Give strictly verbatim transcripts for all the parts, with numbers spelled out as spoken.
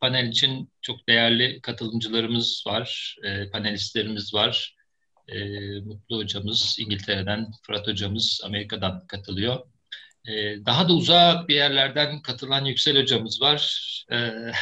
panel için çok değerli katılımcılarımız var, e, panelistlerimiz var. E, Mutlu hocamız İngiltere'den, Fırat hocamız Amerika'dan katılıyor. E, daha da uzak bir yerlerden katılan Yüksel hocamız var. E,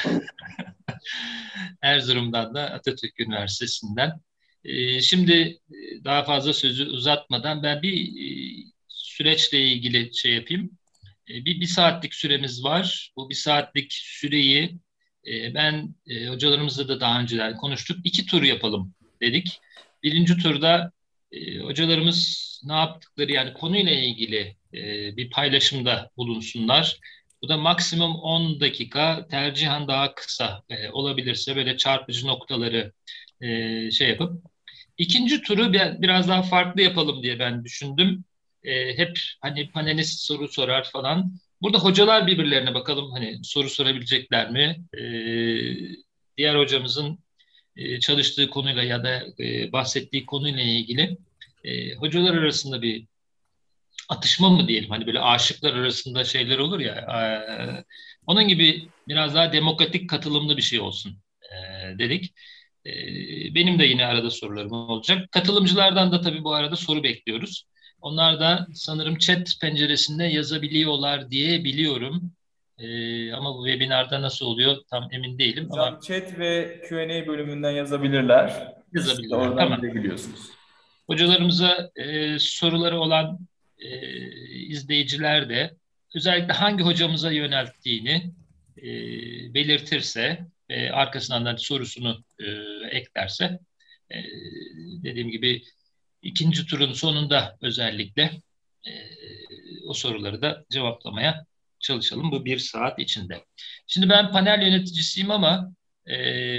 Erzurum'dan da Atatürk Üniversitesi'nden. E, şimdi e, daha fazla sözü uzatmadan ben bir e, süreçle ilgili şey yapayım. E, Bir, bir saatlik süremiz var. Bu bir saatlik süreyi e, ben e, hocalarımızla da daha önceden konuştuk. İki tur yapalım dedik. Birinci turda e, hocalarımız ne yaptıkları yani konuyla ilgili e, bir paylaşımda bulunsunlar. Bu da maksimum on dakika, tercihen daha kısa e, olabilirse böyle çarpıcı noktaları e, şey yapıp. İkinci turu bir- biraz daha farklı yapalım diye ben düşündüm. E, hep hani panelist soru sorar falan. Burada hocalar birbirlerine bakalım hani soru sorabilecekler mi? E, diğer hocamızın e, çalıştığı konuyla ya da e, bahsettiği konuyla ilgili e, hocalar arasında bir atışma mı diyelim hani böyle aşıklar arasında şeyler olur ya e, onun gibi biraz daha demokratik katılımlı bir şey olsun e, dedik. E, benim de yine arada sorularım olacak. Katılımcılardan da tabii bu arada soru bekliyoruz. Onlar da sanırım chat penceresinde yazabiliyorlar diye biliyorum. E, ama bu webinarda nasıl oluyor tam emin değilim ama Hocam chat ve Q and A bölümünden yazabilirler. Siz de yazabilirler. oradan Tamam. girebiliyorsunuz. Hocalarımıza e, soruları olan e, izleyiciler de özellikle hangi hocamıza yönelttiğini e, belirtirse ve arkasından da sorusunu e, eklerse e, dediğim gibi ikinci turun sonunda özellikle e, o soruları da cevaplamaya çalışalım bu bir saat içinde. Şimdi ben panel yöneticisiyim ama e,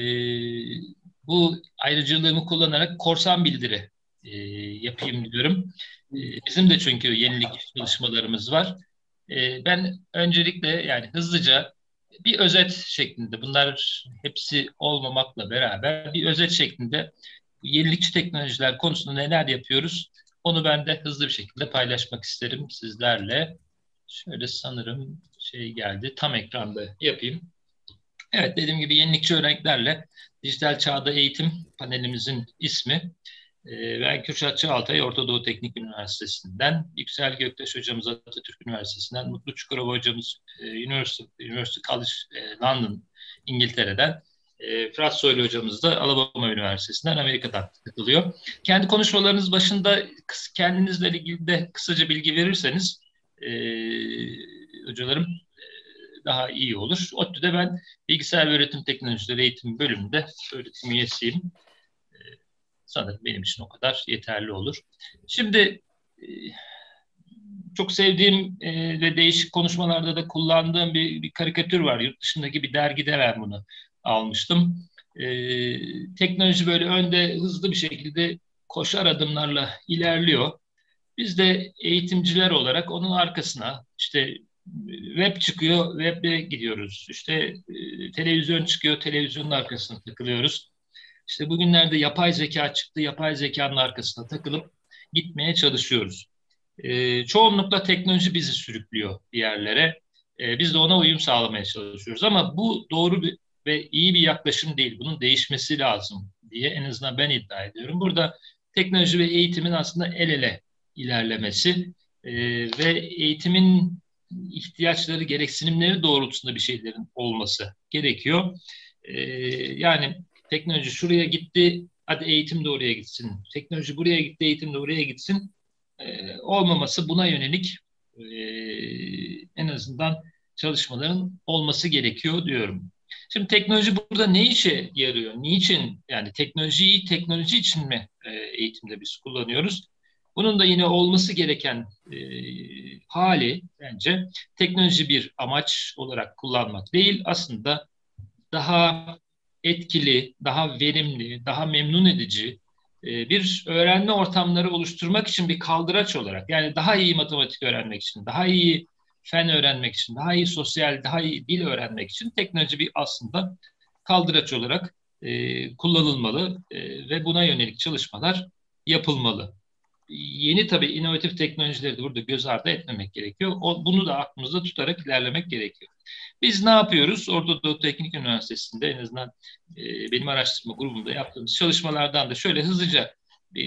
bu ayrıcalığımı kullanarak korsan bildiri e, yapayım diyorum. E, bizim de çünkü yenilik çalışmalarımız var. E, ben öncelikle yani hızlıca bir özet şeklinde bunlar hepsi olmamakla beraber bir özet şeklinde bu yenilikçi teknolojiler konusunda neler yapıyoruz onu ben de hızlı bir şekilde paylaşmak isterim sizlerle. Şöyle sanırım şey geldi tam ekranda yapayım. Evet dediğim gibi yenilikçi örneklerle dijital çağda eğitim panelimizin ismi. Ee, Ben Kürşat Çağatay, Orta Doğu Teknik Üniversitesi'nden, Yüksel Göktaş hocamız Atatürk Üniversitesi'nden, Mutlu Çukurova hocamız e, University, University College e, London, İngiltere'den, e, Fırat Soylu hocamız da Alabama Üniversitesi'nden, Amerika'dan katılıyor. Kendi konuşmalarınız başında kendinizle ilgili de kısaca bilgi verirseniz e, hocalarım daha iyi olur. ODTÜ'de ben bilgisayar ve öğretim teknolojileri eğitim bölümünde öğretim üyesiyim. Sanırım benim için o kadar yeterli olur. Şimdi e, çok sevdiğim e, ve değişik konuşmalarda da kullandığım bir, bir karikatür var. Yurt dışındaki bir dergide ben bunu almıştım. E, teknoloji böyle önde hızlı bir şekilde koşar adımlarla ilerliyor. Biz de eğitimciler olarak onun arkasına işte web çıkıyor, web'e gidiyoruz. İşte e, televizyon çıkıyor, televizyonun arkasına takılıyoruz. İşte bugünlerde yapay zeka çıktı, yapay zekanın arkasına takılıp gitmeye çalışıyoruz. E, çoğunlukla teknoloji bizi sürüklüyor bir yerlere. E, biz de ona uyum sağlamaya çalışıyoruz. Ama bu doğru bir ve iyi bir yaklaşım değil. Bunun değişmesi lazım diye en azından ben iddia ediyorum. Burada teknoloji ve eğitimin aslında el ele ilerlemesi e, ve eğitimin ihtiyaçları, gereksinimleri doğrultusunda bir şeylerin olması gerekiyor. E, yani teknoloji şuraya gitti, hadi eğitim de oraya gitsin. Teknoloji buraya gitti, eğitim de oraya gitsin. Ee, olmaması buna yönelik e, en azından çalışmaların olması gerekiyor diyorum. Şimdi teknoloji burada ne işe yarıyor? Niçin? Yani teknolojiyi teknoloji için mi e, eğitimde biz kullanıyoruz? Bunun da yine olması gereken e, hali bence teknoloji bir amaç olarak kullanmak değil, aslında daha etkili, daha verimli, daha memnun edici e, bir öğrenme ortamları oluşturmak için bir kaldıraç olarak, yani daha iyi matematik öğrenmek için, daha iyi fen öğrenmek için, daha iyi sosyal, daha iyi dil öğrenmek için teknoloji bir aslında kaldıraç olarak e, kullanılmalı e, ve buna yönelik çalışmalar yapılmalı. yeni tabii inovatif teknolojileri de burada göz ardı etmemek gerekiyor. O, bunu da aklımızda tutarak ilerlemek gerekiyor. Biz ne yapıyoruz? Orta Doğu Teknik Üniversitesi'nde en azından e, benim araştırma grubumda yaptığımız çalışmalardan da şöyle hızlıca e,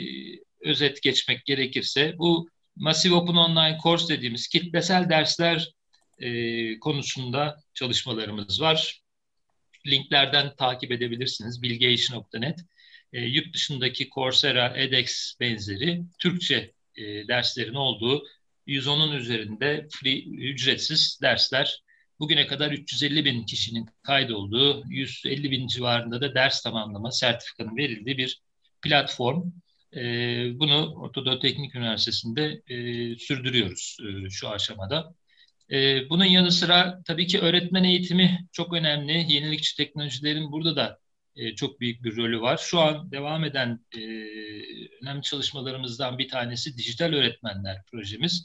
özet geçmek gerekirse, bu Massive Open Online Course dediğimiz kitlesel dersler e, konusunda çalışmalarımız var. Linklerden takip edebilirsiniz. bilgeation nokta net. E, yurt dışındaki Coursera, edX benzeri Türkçe e, derslerin olduğu yüz onun üzerinde free, ücretsiz dersler. Bugüne kadar üç yüz elli bin kişinin kaydolduğu, yüz elli bin civarında da ders tamamlama sertifikanın verildiği bir platform. E, bunu Orta Doğu Teknik Üniversitesi'nde e, sürdürüyoruz e, şu aşamada. Ee, bunun yanı sıra tabii ki öğretmen eğitimi çok önemli. Yenilikçi teknolojilerin burada da e, çok büyük bir rolü var. Şu an devam eden e, önemli çalışmalarımızdan bir tanesi dijital öğretmenler projemiz.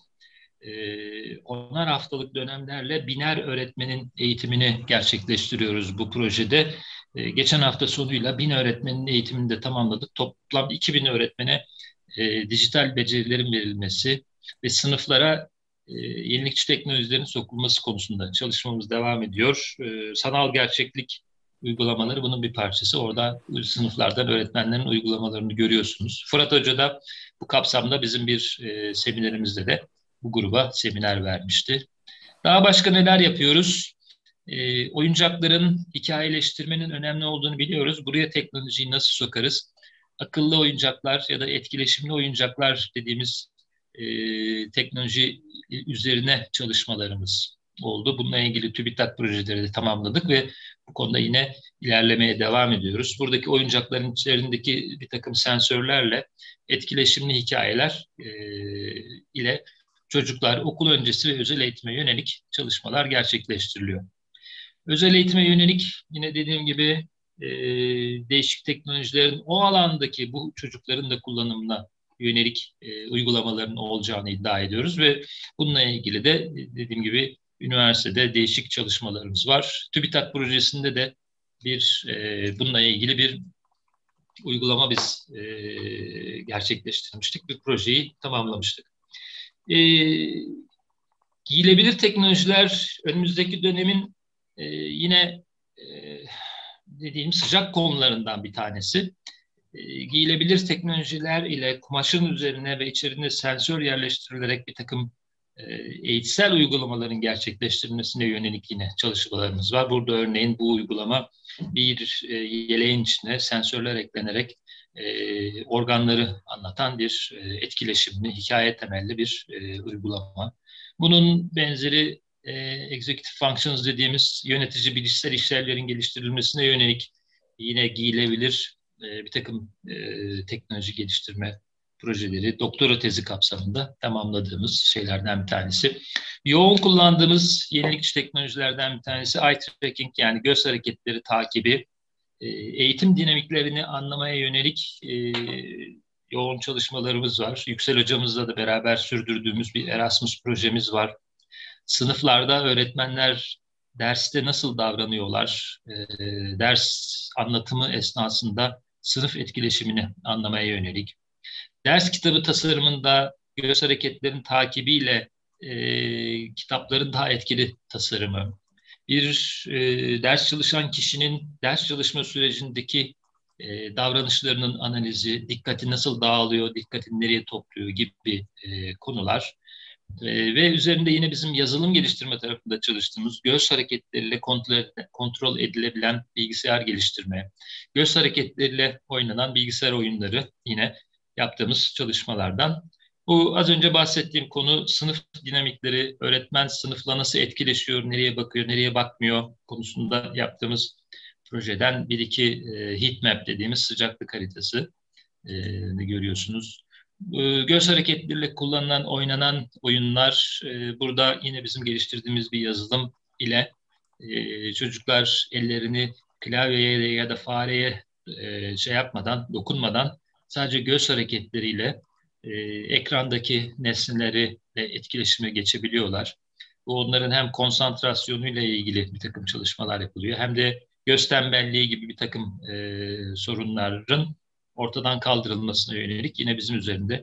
E, onar haftalık dönemlerle biner öğretmenin eğitimini gerçekleştiriyoruz bu projede. E, geçen hafta sonuyla bin öğretmenin eğitimini de tamamladık. Toplam iki bin öğretmene e, dijital becerilerin verilmesi ve sınıflara e, yenilikçi teknolojilerin sokulması konusunda çalışmamız devam ediyor. E, sanal gerçeklik uygulamaları bunun bir parçası. Orada sınıflardan öğretmenlerin uygulamalarını görüyorsunuz. Fırat Hoca da bu kapsamda bizim bir e, seminerimizde de bu gruba seminer vermişti. Daha başka neler yapıyoruz? E, oyuncakların hikayeleştirmenin önemli olduğunu biliyoruz. Buraya teknolojiyi nasıl sokarız? Akıllı oyuncaklar ya da etkileşimli oyuncaklar dediğimiz e, teknoloji üzerine çalışmalarımız oldu. Bununla ilgili TÜBİTAK projeleri de tamamladık ve bu konuda yine ilerlemeye devam ediyoruz. Buradaki oyuncakların içerisindeki bir takım sensörlerle etkileşimli hikayeler e, ile çocuklar okul öncesi ve özel eğitime yönelik çalışmalar gerçekleştiriliyor. Özel eğitime yönelik yine dediğim gibi e, değişik teknolojilerin o alandaki bu çocukların da kullanımına yönelik e, uygulamaların olacağını iddia ediyoruz ve bununla ilgili de dediğim gibi üniversitede değişik çalışmalarımız var. TÜBİTAK projesinde de bir e, bununla ilgili bir uygulama biz e, gerçekleştirmiştik. Bir projeyi tamamlamıştık. E, giyilebilir teknolojiler önümüzdeki dönemin e, yine e, dediğim sıcak konularından bir tanesi. E, giyilebilir teknolojiler ile kumaşın üzerine ve içerisine sensör yerleştirilerek bir takım e, eğitsel uygulamaların gerçekleştirilmesine yönelik yine çalışmalarımız var. Burada örneğin bu uygulama bir e, yeleğin içine sensörler eklenerek e, organları anlatan bir e, etkileşimli, hikaye temelli bir e, uygulama. Bunun benzeri e, executive functions dediğimiz yönetici bilişsel işlevlerin geliştirilmesine yönelik yine giyilebilir e, bir takım e, teknoloji geliştirme projeleri doktora tezi kapsamında tamamladığımız şeylerden bir tanesi. Yoğun kullandığımız yenilikçi teknolojilerden bir tanesi eye tracking, yani göz hareketleri takibi, e, eğitim dinamiklerini anlamaya yönelik e, yoğun çalışmalarımız var. Yüksel hocamızla da beraber sürdürdüğümüz bir Erasmus projemiz var. Sınıflarda öğretmenler derste nasıl davranıyorlar, e, ders anlatımı esnasında sınıf etkileşimini anlamaya yönelik. Ders kitabı tasarımında göz hareketlerin takibiyle e, kitapların daha etkili tasarımı, bir e, ders çalışan kişinin ders çalışma sürecindeki e, davranışlarının analizi, dikkati nasıl dağılıyor, dikkatini nereye topluyor gibi e, konular. E, ve üzerinde yine bizim yazılım geliştirme tarafında çalıştığımız göz hareketleriyle kontrol, kontrol edilebilen bilgisayar geliştirme, göz hareketleriyle oynanan bilgisayar oyunları yine yaptığımız çalışmalardan. Bu az önce bahsettiğim konu sınıf dinamikleri, öğretmen sınıfla nasıl etkileşiyor, nereye bakıyor, nereye bakmıyor konusunda yaptığımız projeden bir iki e, heat map dediğimiz sıcaklık haritası e, görüyorsunuz. E, göz hareketleriyle kullanılan, oynanan oyunlar, e, burada yine bizim geliştirdiğimiz bir yazılım ile e, çocuklar ellerini klavyeye ya da fareye e, şey yapmadan, dokunmadan sadece göz hareketleriyle e, ekrandaki nesneleri etkileşime geçebiliyorlar. Bu onların hem konsantrasyonuyla ilgili bir takım çalışmalar yapılıyor, hem de göz tembelliği gibi bir takım e, sorunların ortadan kaldırılmasına yönelik yine bizim üzerinde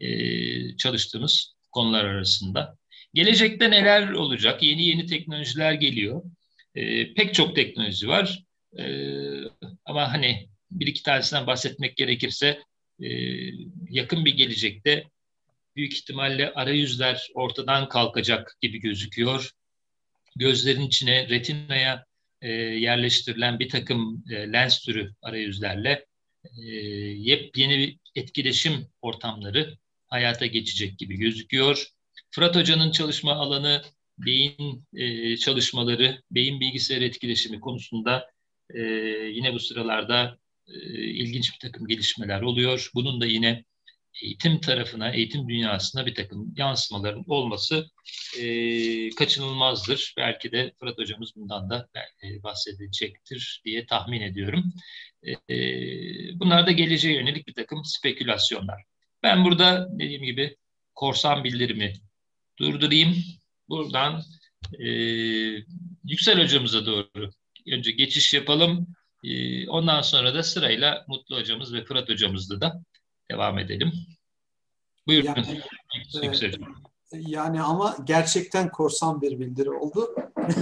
e, çalıştığımız konular arasında. Gelecekte neler olacak? Yeni yeni teknolojiler geliyor. E, pek çok teknoloji var. E, ama hani bir iki tanesinden bahsetmek gerekirse e, yakın bir gelecekte büyük ihtimalle arayüzler ortadan kalkacak gibi gözüküyor. Gözlerin içine, retinaya e, yerleştirilen bir takım e, lens türü arayüzlerle e, yepyeni bir etkileşim ortamları hayata geçecek gibi gözüküyor. Fırat Hoca'nın çalışma alanı beyin e, çalışmaları, beyin bilgisayar etkileşimi konusunda e, yine bu sıralarda e, ilginç bir takım gelişmeler oluyor. Bunun da yine eğitim tarafına, eğitim dünyasına bir takım yansımaların olması e, kaçınılmazdır. Belki de Fırat Hocamız bundan da e, bahsedecektir diye tahmin ediyorum. E, bunlar da geleceğe yönelik bir takım spekülasyonlar. Ben burada dediğim gibi korsan bildirimi durdurayım. Buradan e, Yüksel Hocamıza doğru önce geçiş yapalım. E, ondan sonra da sırayla Mutlu Hocamız ve Fırat Hocamızla da devam edelim. Buyurun. Yani, e, Yüksel. yani ama gerçekten korsan bir bildiri oldu.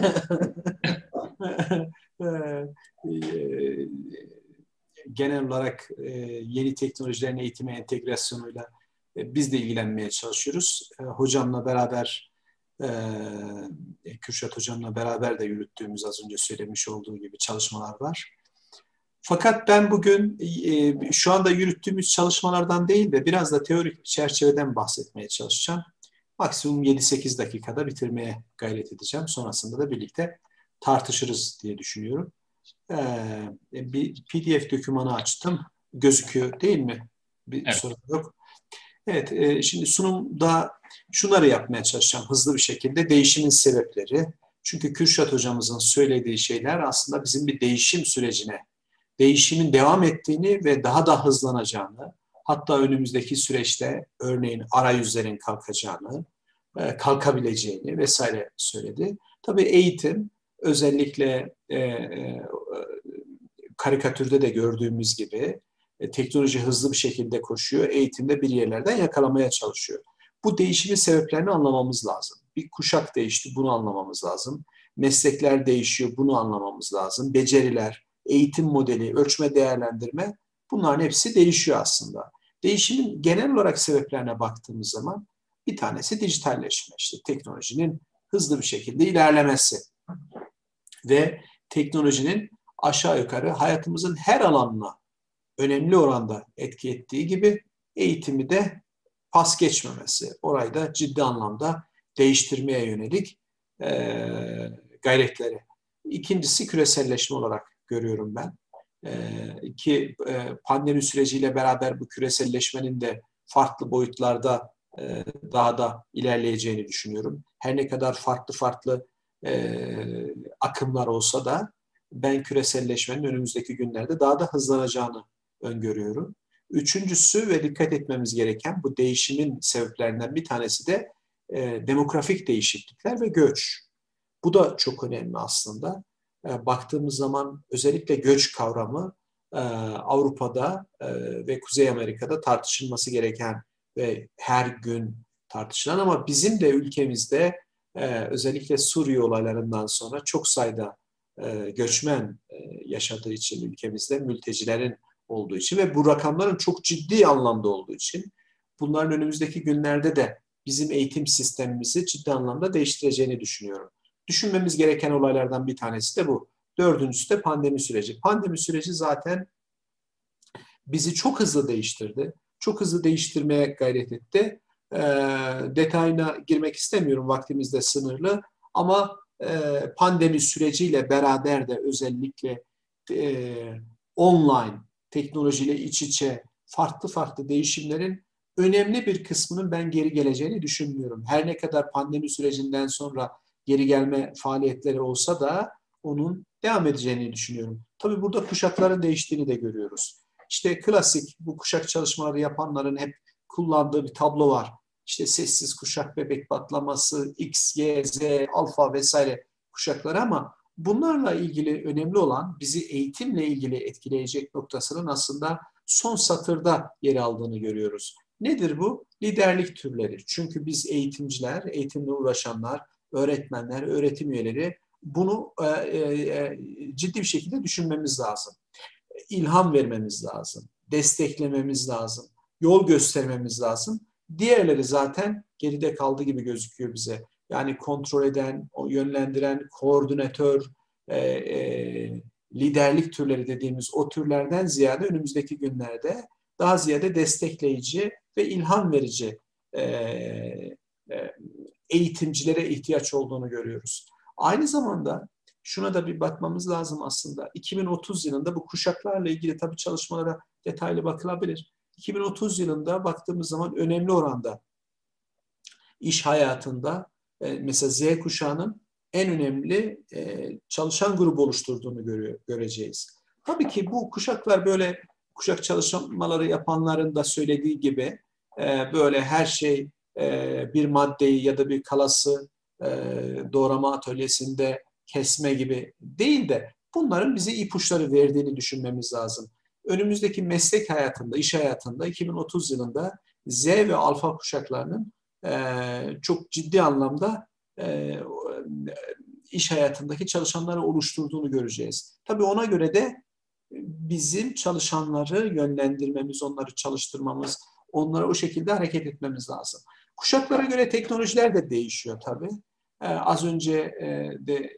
E, e, genel olarak e, yeni teknolojilerin eğitime entegrasyonuyla e, biz de ilgilenmeye çalışıyoruz. E, hocamla beraber, e, Kürşat hocamla beraber de yürüttüğümüz, az önce söylemiş olduğu gibi çalışmalar var. Fakat ben bugün e, şu anda yürüttüğümüz çalışmalardan değil de biraz da teorik bir çerçeveden bahsetmeye çalışacağım. Maksimum yedi sekiz dakikada bitirmeye gayret edeceğim. Sonrasında da birlikte tartışırız diye düşünüyorum. Ee, bir P D F dokümanı açtım. Gözüküyor değil mi? Bir Evet. sorun yok. Evet, e, şimdi sunumda şunları yapmaya çalışacağım hızlı bir şekilde. Değişimin sebepleri. Çünkü Kürşat hocamızın söylediği şeyler aslında bizim bir değişim sürecine, değişimin devam ettiğini ve daha da hızlanacağını, hatta önümüzdeki süreçte örneğin arayüzlerin kalkacağını, e, kalkabileceğini vesaire söyledi. Tabii eğitim özellikle e, e, karikatürde de gördüğümüz gibi e, teknoloji hızlı bir şekilde koşuyor. Eğitimde bir yerlerden yakalamaya çalışıyor. Bu değişimin sebeplerini anlamamız lazım. Bir kuşak değişti, bunu anlamamız lazım. Meslekler değişiyor, bunu anlamamız lazım. Beceriler, eğitim modeli, ölçme, değerlendirme, bunların hepsi değişiyor aslında. Değişimin genel olarak sebeplerine baktığımız zaman bir tanesi dijitalleşme. İşte teknolojinin hızlı bir şekilde ilerlemesi ve teknolojinin aşağı yukarı hayatımızın her alanına önemli oranda etki ettiği gibi eğitimi de pas geçmemesi. Orayı da ciddi anlamda değiştirmeye yönelik e, gayretleri. İkincisi küreselleşme olarak görüyorum ben. E, ki e, pandemi süreciyle beraber bu küreselleşmenin de farklı boyutlarda e, daha da ilerleyeceğini düşünüyorum. Her ne kadar farklı farklı e, akımlar olsa da ben küreselleşmenin önümüzdeki günlerde daha da hızlanacağını öngörüyorum. Üçüncüsü ve dikkat etmemiz gereken bu değişimin sebeplerinden bir tanesi de e, demografik değişiklikler ve göç. Bu da çok önemli aslında. E, baktığımız zaman özellikle göç kavramı e, Avrupa'da e, ve Kuzey Amerika'da tartışılması gereken ve her gün tartışılan ama bizim de ülkemizde e, özellikle Suriye olaylarından sonra çok sayıda e, göçmen e, yaşadığı için ülkemizde mültecilerin olduğu için ve bu rakamların çok ciddi anlamda olduğu için bunların önümüzdeki günlerde de bizim eğitim sistemimizi ciddi anlamda değiştireceğini düşünüyorum. Düşünmemiz gereken olaylardan bir tanesi de bu. Dördüncüsü de pandemi süreci. Pandemi süreci zaten bizi çok hızlı değiştirdi. Çok hızlı değiştirmeye gayret etti. E, detayına girmek istemiyorum, vaktimiz de sınırlı. Ama e, pandemi süreciyle beraber de özellikle e, online, teknolojiyle iç içe farklı farklı değişimlerin önemli bir kısmının ben geri geleceğini düşünmüyorum. Her ne kadar pandemi sürecinden sonra geri gelme faaliyetleri olsa da onun devam edeceğini düşünüyorum. Tabii burada kuşakların değiştiğini de görüyoruz. İşte klasik bu kuşak çalışmaları yapanların hep kullandığı bir tablo var. İşte sessiz kuşak, bebek patlaması, X, Y, Z, alfa vesaire kuşakları ama bunlarla ilgili önemli olan bizi eğitimle ilgili etkileyecek noktasının aslında son satırda yer aldığını görüyoruz. Nedir bu? Liderlik türleri. Çünkü biz eğitimciler, eğitimle uğraşanlar, öğretmenler, öğretim üyeleri bunu e, e, ciddi bir şekilde düşünmemiz lazım. İlham vermemiz lazım, desteklememiz lazım, yol göstermemiz lazım. Diğerleri zaten geride kaldı gibi gözüküyor bize. Yani kontrol eden, yönlendiren, koordinatör, e, e, liderlik türleri dediğimiz o türlerden ziyade önümüzdeki günlerde daha ziyade destekleyici ve ilham verici e, e, eğitimcilere ihtiyaç olduğunu görüyoruz. Aynı zamanda şuna da bir bakmamız lazım aslında. iki bin otuz yılında bu kuşaklarla ilgili tabii çalışmalara detaylı bakılabilir. iki bin otuz yılında baktığımız zaman önemli oranda iş hayatında e, mesela Z kuşağının en önemli e, çalışan grubu oluşturduğunu görüyor, göreceğiz. Tabii ki bu kuşaklar böyle kuşak çalışmaları yapanların da söylediği gibi e, böyle her şey e, bir maddeyi ya da bir kalası e, doğrama atölyesinde kesme gibi değil de bunların bize ipuçları verdiğini düşünmemiz lazım. Önümüzdeki meslek hayatında, iş hayatında iki bin otuz yılında Z ve alfa kuşaklarının e, çok ciddi anlamda e, iş hayatındaki çalışanları oluşturduğunu göreceğiz. Tabii ona göre de bizim çalışanları yönlendirmemiz, onları çalıştırmamız, onlara o şekilde hareket etmemiz lazım. Kuşaklara göre teknolojiler de değişiyor tabii. Ee, az önce e, de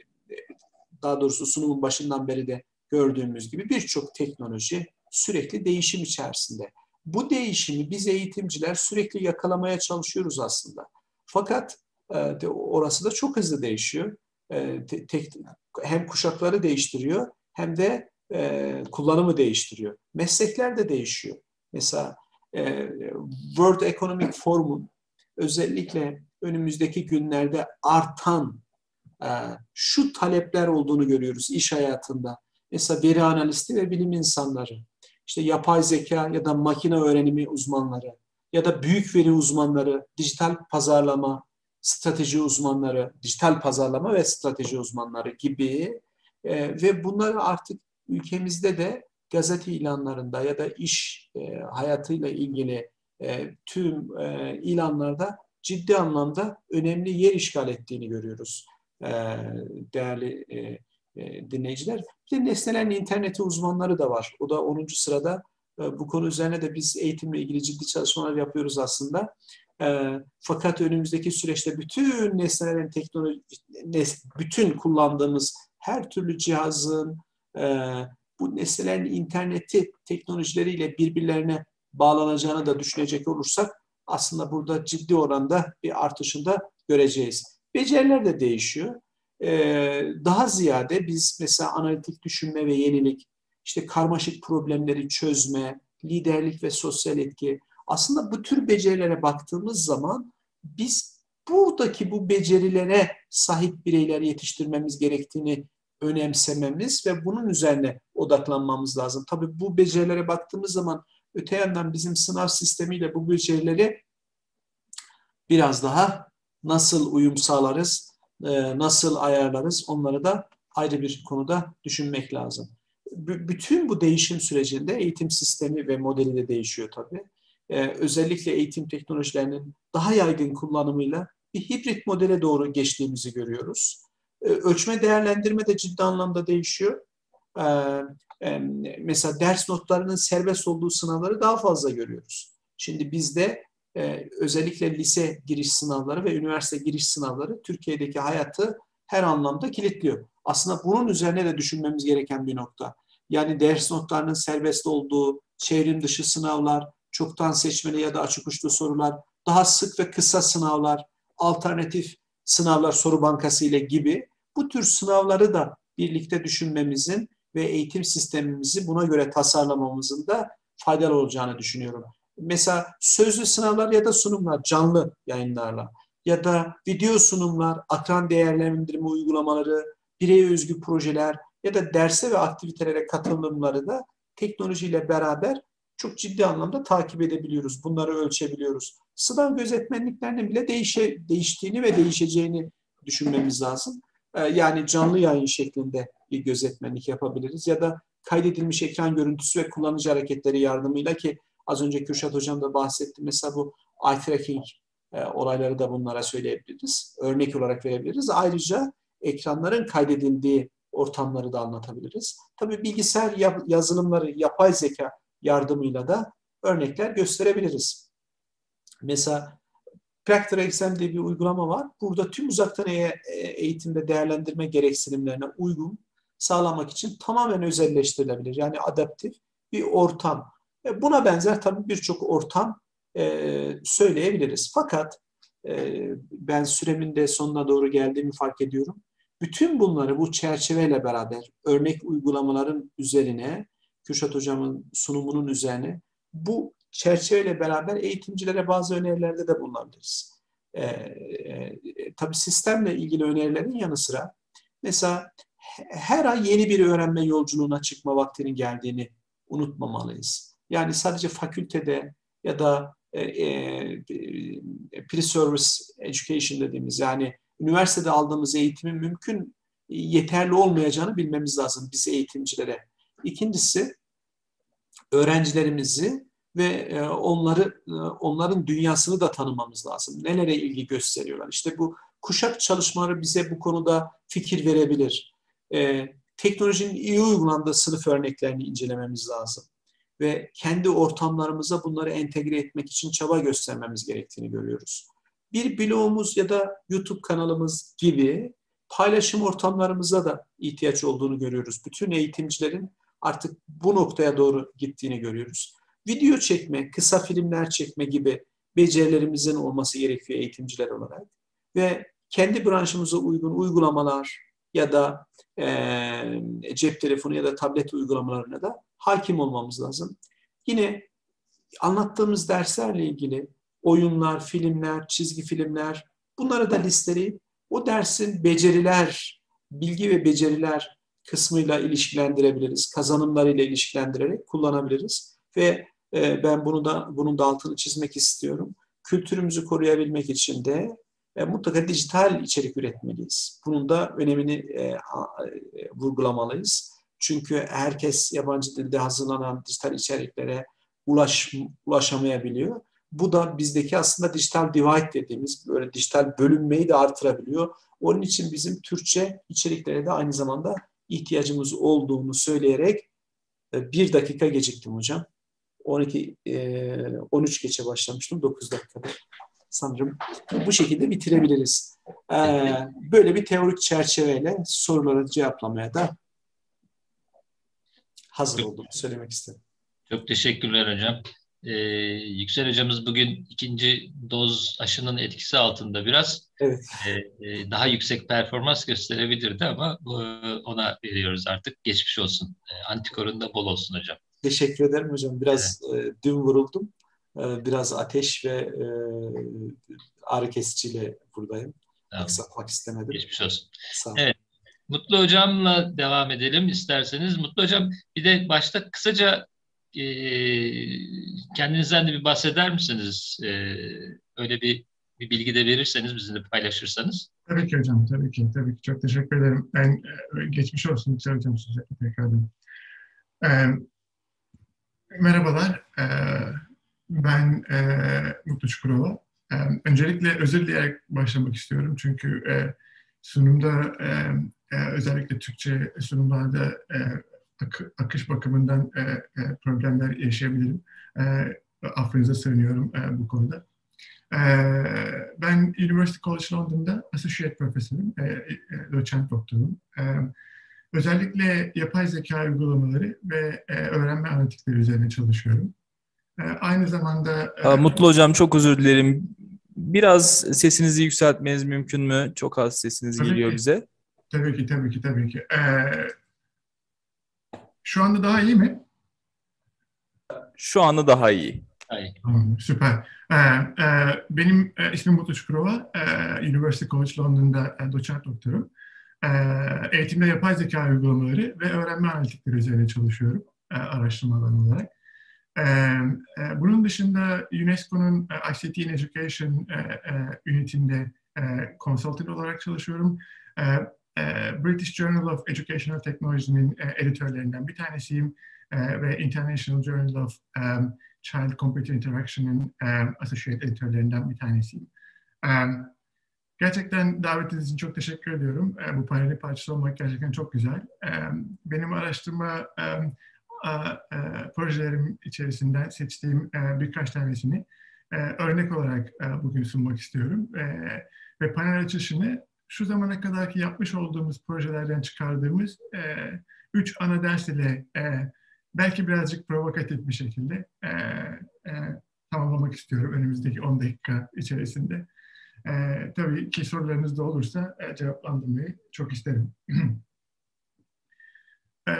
daha doğrusu sunumun başından beri de gördüğümüz gibi birçok teknoloji sürekli değişim içerisinde. Bu değişimi biz eğitimciler sürekli yakalamaya çalışıyoruz aslında. Fakat e, de, orası da çok hızlı değişiyor. E, te, tek, hem kuşakları değiştiriyor hem de e, kullanımı değiştiriyor. Meslekler de değişiyor. Mesela e, World Economic Forum'un özellikle önümüzdeki günlerde artan e, şu talepler olduğunu görüyoruz iş hayatında. Mesela veri analisti ve bilim insanları, işte yapay zeka ya da makine öğrenimi uzmanları ya da büyük veri uzmanları, dijital pazarlama, strateji uzmanları, dijital pazarlama ve strateji uzmanları gibi e, ve bunları artık ülkemizde de gazete ilanlarında ya da iş e, hayatıyla ilgili e, tüm e, ilanlarda ciddi anlamda önemli yer işgal ettiğini görüyoruz e, değerli e, e, dinleyiciler. Bir de nesnelerin interneti uzmanları da var. O da onuncu sırada. E, bu konu üzerine de biz eğitimle ilgili ciddi çalışmalar yapıyoruz aslında. E, fakat önümüzdeki süreçte bütün nesnelerin teknoloji, nes, bütün kullandığımız her türlü cihazın, e, bu nesnelerin interneti teknolojileriyle birbirlerine bağlanacağını da düşünecek olursak aslında burada ciddi oranda bir artışını da göreceğiz. Beceriler de değişiyor. Ee, daha ziyade biz mesela analitik düşünme ve yenilik, işte karmaşık problemleri çözme, liderlik ve sosyal etki. Aslında bu tür becerilere baktığımız zaman biz buradaki bu becerilere sahip bireyler yetiştirmemiz gerektiğini önemsememiz ve bunun üzerine odaklanmamız lazım. Tabii bu becerilere baktığımız zaman öte yandan bizim sınav sistemiyle bu becerileri biraz daha nasıl uyum sağlarız, nasıl ayarlarız onları da ayrı bir konuda düşünmek lazım. B- bütün bu değişim sürecinde eğitim sistemi ve modeli de değişiyor tabii. Ee, özellikle eğitim teknolojilerinin daha yaygın kullanımıyla bir hibrit modele doğru geçtiğimizi görüyoruz. Ee, ölçme değerlendirme de ciddi anlamda değişiyor. Ee, e, mesela ders notlarının serbest olduğu sınavları daha fazla görüyoruz. Şimdi bizde Ee, özellikle lise giriş sınavları ve üniversite giriş sınavları Türkiye'deki hayatı her anlamda kilitliyor. Aslında bunun üzerine de düşünmemiz gereken bir nokta. Yani ders notlarının serbest olduğu, çevrim dışı sınavlar, çoktan seçmeli ya da açık uçlu sorular, daha sık ve kısa sınavlar, alternatif sınavlar soru bankası ile gibi bu tür sınavları da birlikte düşünmemizin ve eğitim sistemimizi buna göre tasarlamamızın da faydalı olacağını düşünüyorum. Mesela sözlü sınavlar ya da sunumlar canlı yayınlarla ya da video sunumlar, akran değerlendirme uygulamaları, bireye özgü projeler ya da derse ve aktivitelere katılımları da teknolojiyle beraber çok ciddi anlamda takip edebiliyoruz. Bunları ölçebiliyoruz. Sınav gözetmenliklerinin bile değişe, değiştiğini ve değişeceğini düşünmemiz lazım. Yani canlı yayın şeklinde bir gözetmenlik yapabiliriz ya da kaydedilmiş ekran görüntüsü ve kullanıcı hareketleri yardımıyla ki Az önce Kürşat Hocam da bahsetti. Mesela bu eye tracking e, olayları da bunlara söyleyebiliriz. Örnek olarak verebiliriz. Ayrıca ekranların kaydedildiği ortamları da anlatabiliriz. Tabii bilgisayar yazılımları, yapay zeka yardımıyla da örnekler gösterebiliriz. Mesela Practor Exam diye bir uygulama var. Burada tüm uzaktan eğitimde değerlendirme gereksinimlerine uygun sağlamak için tamamen özelleştirilebilir. Yani adaptif bir ortam. Buna benzer tabii birçok ortam e, söyleyebiliriz. Fakat e, ben süremin de sonuna doğru geldiğimi fark ediyorum. Bütün bunları bu çerçeveyle beraber örnek uygulamaların üzerine, Kürşat Hocam'ın sunumunun üzerine bu çerçeveyle beraber eğitimcilere bazı önerilerde de bulunabiliriz. Ee, e, tabii sistemle ilgili önerilerin yanı sıra mesela her ay yeni bir öğrenme yolculuğuna çıkma vaktinin geldiğini unutmamalıyız. Yani sadece fakültede ya da e, e, pre-service education dediğimiz yani üniversitede aldığımız eğitimin mümkün yeterli olmayacağını bilmemiz lazım biz eğitimcilere. İkincisi öğrencilerimizi ve onları onların dünyasını da tanımamız lazım. Nelere ilgi gösteriyorlar? İşte bu kuşak çalışmaları bize bu konuda fikir verebilir. Ee, teknolojinin iyi uygulandığı sınıf örneklerini incelememiz lazım. Ve kendi ortamlarımıza bunları entegre etmek için çaba göstermemiz gerektiğini görüyoruz. Bir blogumuz ya da YouTube kanalımız gibi paylaşım ortamlarımıza da ihtiyaç olduğunu görüyoruz. Bütün eğitimcilerin artık bu noktaya doğru gittiğini görüyoruz. Video çekme, kısa filmler çekme gibi becerilerimizin olması gerekiyor eğitimciler olarak. Ve kendi branşımıza uygun uygulamalar ya da e, cep telefonu ya da tablet uygulamalarına da hakim olmamız lazım. Yine anlattığımız derslerle ilgili oyunlar, filmler, çizgi filmler bunları da listeleyip o dersin beceriler, bilgi ve beceriler kısmıyla ilişkilendirebiliriz. Kazanımlarıyla ilişkilendirerek kullanabiliriz. Ve e, ben bunu da bunun da altını çizmek istiyorum. Kültürümüzü koruyabilmek için de e, mutlaka dijital içerik üretmeliyiz. Bunun da önemini e, e, vurgulamalıyız. Çünkü herkes yabancı dilde hazırlanan dijital içeriklere ulaş, ulaşamayabiliyor. Bu da bizdeki aslında dijital divide dediğimiz böyle dijital bölünmeyi de artırabiliyor. Onun için bizim Türkçe içeriklere de aynı zamanda ihtiyacımız olduğunu söyleyerek bir dakika geciktim hocam. on iki on üç geçe başlamıştım. dokuz dakikada sanırım bu şekilde bitirebiliriz. Böyle bir teorik çerçeveyle soruları cevaplamaya da hazır olduğumu söylemek istedim. Çok teşekkürler hocam. Ee, Yüksel hocamız bugün ikinci doz aşının etkisi altında biraz. Evet. Ee, daha yüksek performans gösterebilirdi ama ona veriyoruz artık. Geçmiş olsun. Ee, antikorun da bol olsun hocam. Teşekkür ederim hocam. Biraz evet. e, dün vuruldum. E, biraz ateş ve e, ağrı kesiciyle buradayım. Tamam. Aksatmak istemedim. Geçmiş olsun. Sağ olun. Evet. Mutlu hocamla devam edelim isterseniz. Mutlu hocam bir de başta kısaca e, kendinizden de bir bahseder misiniz? E, öyle bir, bir bilgi de verirseniz bizimle paylaşırsanız. Tabii ki hocam, tabii ki. Tabii ki. Çok teşekkür ederim. Ben e, geçmiş olsun Yüksel hocam size tekrardan. E, merhabalar. E, ben e, Mutlu Çukurova. E, öncelikle özür dileyerek başlamak istiyorum. Çünkü e, sunumda e, e, özellikle Türkçe sunumlarda e, ak akış bakımından e, e, problemler yaşayabilirim. E, affınıza sığınıyorum e, bu konuda. E, ben University College London'da Associate Professor'ım, e, e, doçent doktorum. E, özellikle yapay zeka uygulamaları ve e, öğrenme analitikleri üzerine çalışıyorum. E, aynı zamanda... E, Mutlu hocam çok özür dilerim. Biraz sesinizi yükseltmeniz mümkün mü? Çok az sesiniz geliyor ki, bize. Tabii ki, tabii ki, tabii ki. E, şu anda daha iyi mi? Şu anda daha iyi. Hayır. Tamam, süper. Ee, e, benim e, ismim Mutlu Çukurova. E, University College London'da e, doçent doktorum. E, eğitimde yapay zeka uygulamaları ve öğrenme analitikleri üzerine çalışıyorum e, araştırma alanı olarak. E, e, bunun dışında UNESCO'nun e, I C T in Education e, e, ünitinde e, consultant olarak çalışıyorum. E, e, British Journal of Educational Technology'nin e, editörlerinden bir tanesiyim e, ve International Journal of um, Child Computer Interaction'ın um, Associate Editörlerinden bir tanesiyim. Um, gerçekten davetiniz için çok teşekkür ediyorum. Uh, bu panelin parçası olmak gerçekten çok güzel. Um, benim araştırma um, uh, uh, projelerim içerisinden seçtiğim uh, birkaç tanesini uh, örnek olarak uh, bugün sunmak istiyorum. Uh, ve panel açılışını şu zamana kadarki yapmış olduğumuz projelerden çıkardığımız uh, üç ana ders ile uh, belki birazcık provokatif bir şekilde e, e, tamamlamak istiyorum önümüzdeki on dakika içerisinde. E, tabii ki sorularınız da olursa e, cevaplandırmayı çok isterim. e,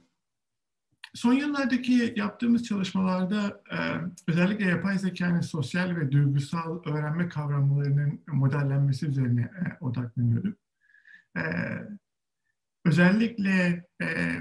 son yıllardaki yaptığımız çalışmalarda e, özellikle yapay zekanın sosyal ve duygusal öğrenme kavramlarının modellenmesi üzerine e, odaklanıyorduk. E, özellikle e,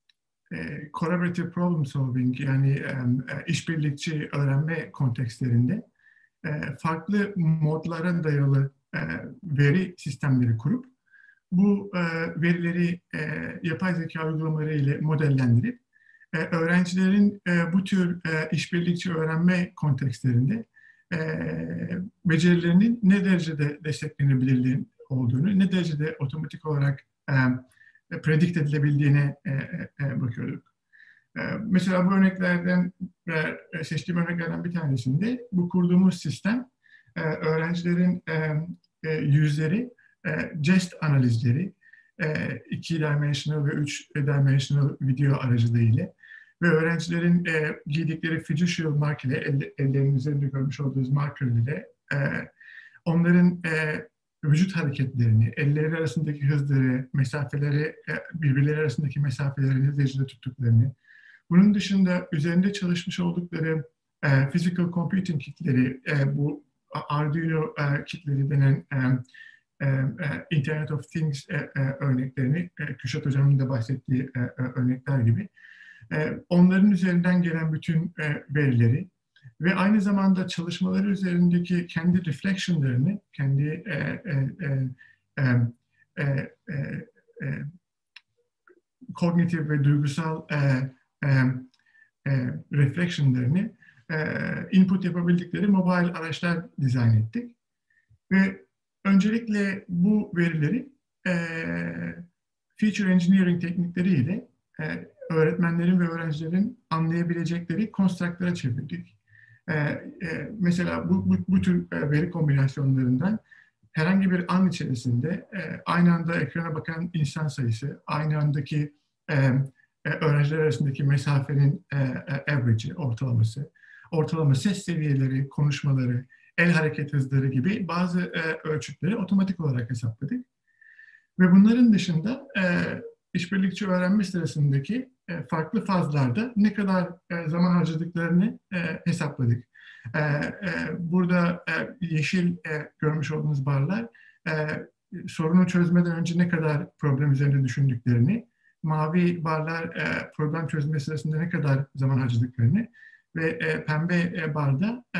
E, collaborative problem solving yani e, işbirlikçi öğrenme kontekstlerinde e, farklı modlara dayalı e, veri sistemleri kurup bu e, verileri e, yapay zeka uygulamaları ile modellendirip e, öğrencilerin e, bu tür e, işbirlikçi öğrenme kontekstlerinde e, becerilerinin ne derecede desteklenebilirliği olduğunu, ne derecede otomatik olarak e, predict edilebildiğine e, e, bakıyorduk. E, mesela bu örneklerden, e, seçtiğim örneklerden bir tanesinde bu kurduğumuz sistem e, öğrencilerin e, e, yüzleri, e, jest analizleri, e, iki dimensional ve üç dimensional video aracılığıyla ve öğrencilerin e, giydikleri fiducial mark ile, elle, ellerinin üzerinde görmüş olduğunuz marker ile e, onların e, vücut hareketlerini, elleri arasındaki hızları, mesafeleri, birbirleri arasındaki mesafeleri ne derecede tuttuklarını, bunun dışında üzerinde çalışmış oldukları e, physical computing kitleri, e, bu Arduino e, kitleri denen e, e, Internet of Things e, e, örneklerini, e, Kürşat Hocam'ın da bahsettiği e, e, örnekler gibi, e, onların üzerinden gelen bütün e, verileri, ve aynı zamanda çalışmaları üzerindeki kendi reflectionlarını, kendi e, e, e, e, e, e, kognitif ve duygusal e, e, e, reflectionlarını e, input yapabildikleri mobil araçlar dizayn ettik. Ve öncelikle bu verileri e, feature engineering teknikleriyle e, öğretmenlerin ve öğrencilerin anlayabilecekleri construct'lara çevirdik. Ee, e, mesela bu, bu, bu tür e, veri kombinasyonlarından herhangi bir an içerisinde e, aynı anda ekrana bakan insan sayısı, aynı andaki e, e, öğrenciler arasındaki mesafenin e, e, average'i, ortalaması, ortalama ses seviyeleri, konuşmaları, el hareket hızları gibi bazı e, ölçütleri otomatik olarak hesapladık. Ve bunların dışında e, işbirlikçi öğrenme sırasındaki e, farklı fazlarda ne kadar e, zaman harcadıklarını e, hesapladık. E, e, burada e, yeşil e, görmüş olduğunuz barlar e, sorunu çözmeden önce ne kadar problem üzerinde düşündüklerini, mavi barlar e, problem çözme sırasında ne kadar zaman harcadıklarını ve e, pembe e, barda e,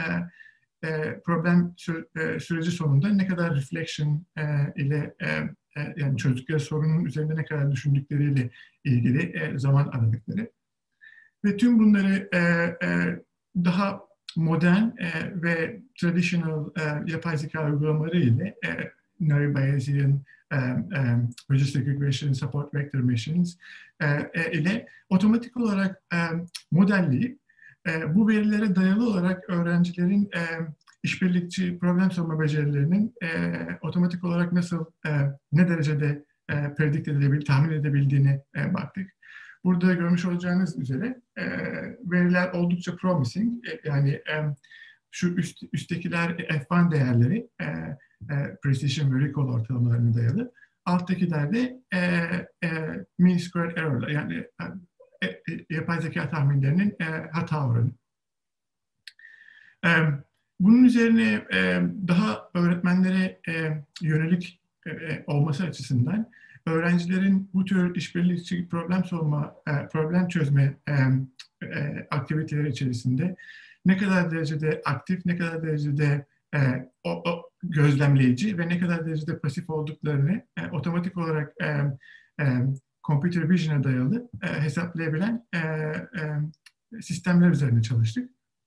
e, problem sü e, süreci sonunda ne kadar reflection e, ile e, yani çözdükleri sorunun üzerinde ne kadar düşündükleriyle ilgili e, zaman aradıkları. Ve tüm bunları e, e, daha modern e, ve traditional e, yapay zeka uygulamaları ile e, Neural Bayesian, e, e, Logistic Regression, Support Vector Machines e, e, ile otomatik olarak e, modelleyip e, bu verilere dayalı olarak öğrencilerin e, işbirlikçi problem sorma becerilerinin e, otomatik olarak nasıl, e, ne derecede e, predict edilebil, tahmin edebildiğine e, baktık. Burada görmüş olacağınız üzere e, veriler oldukça promising. E, yani e, şu üst, üsttekiler F bir değerleri, e, e, precision ve recall ortalamalarına dayalı. Alttakiler de e, e, mean squared error, yani e, e, yapay zeka tahminlerinin e, hata oranı. E, Bunun üzerine e, daha öğretmenlere e, yönelik e, olması açısından öğrencilerin bu tür işbirlikçi problem sorma, e, problem çözme e, e, aktiviteleri içerisinde ne kadar derecede aktif, ne kadar derecede e, o, o gözlemleyici ve ne kadar derecede pasif olduklarını e, otomatik olarak e, e, computer vision'a dayalı e, hesaplayabilen e, e, sistemler üzerine çalıştık.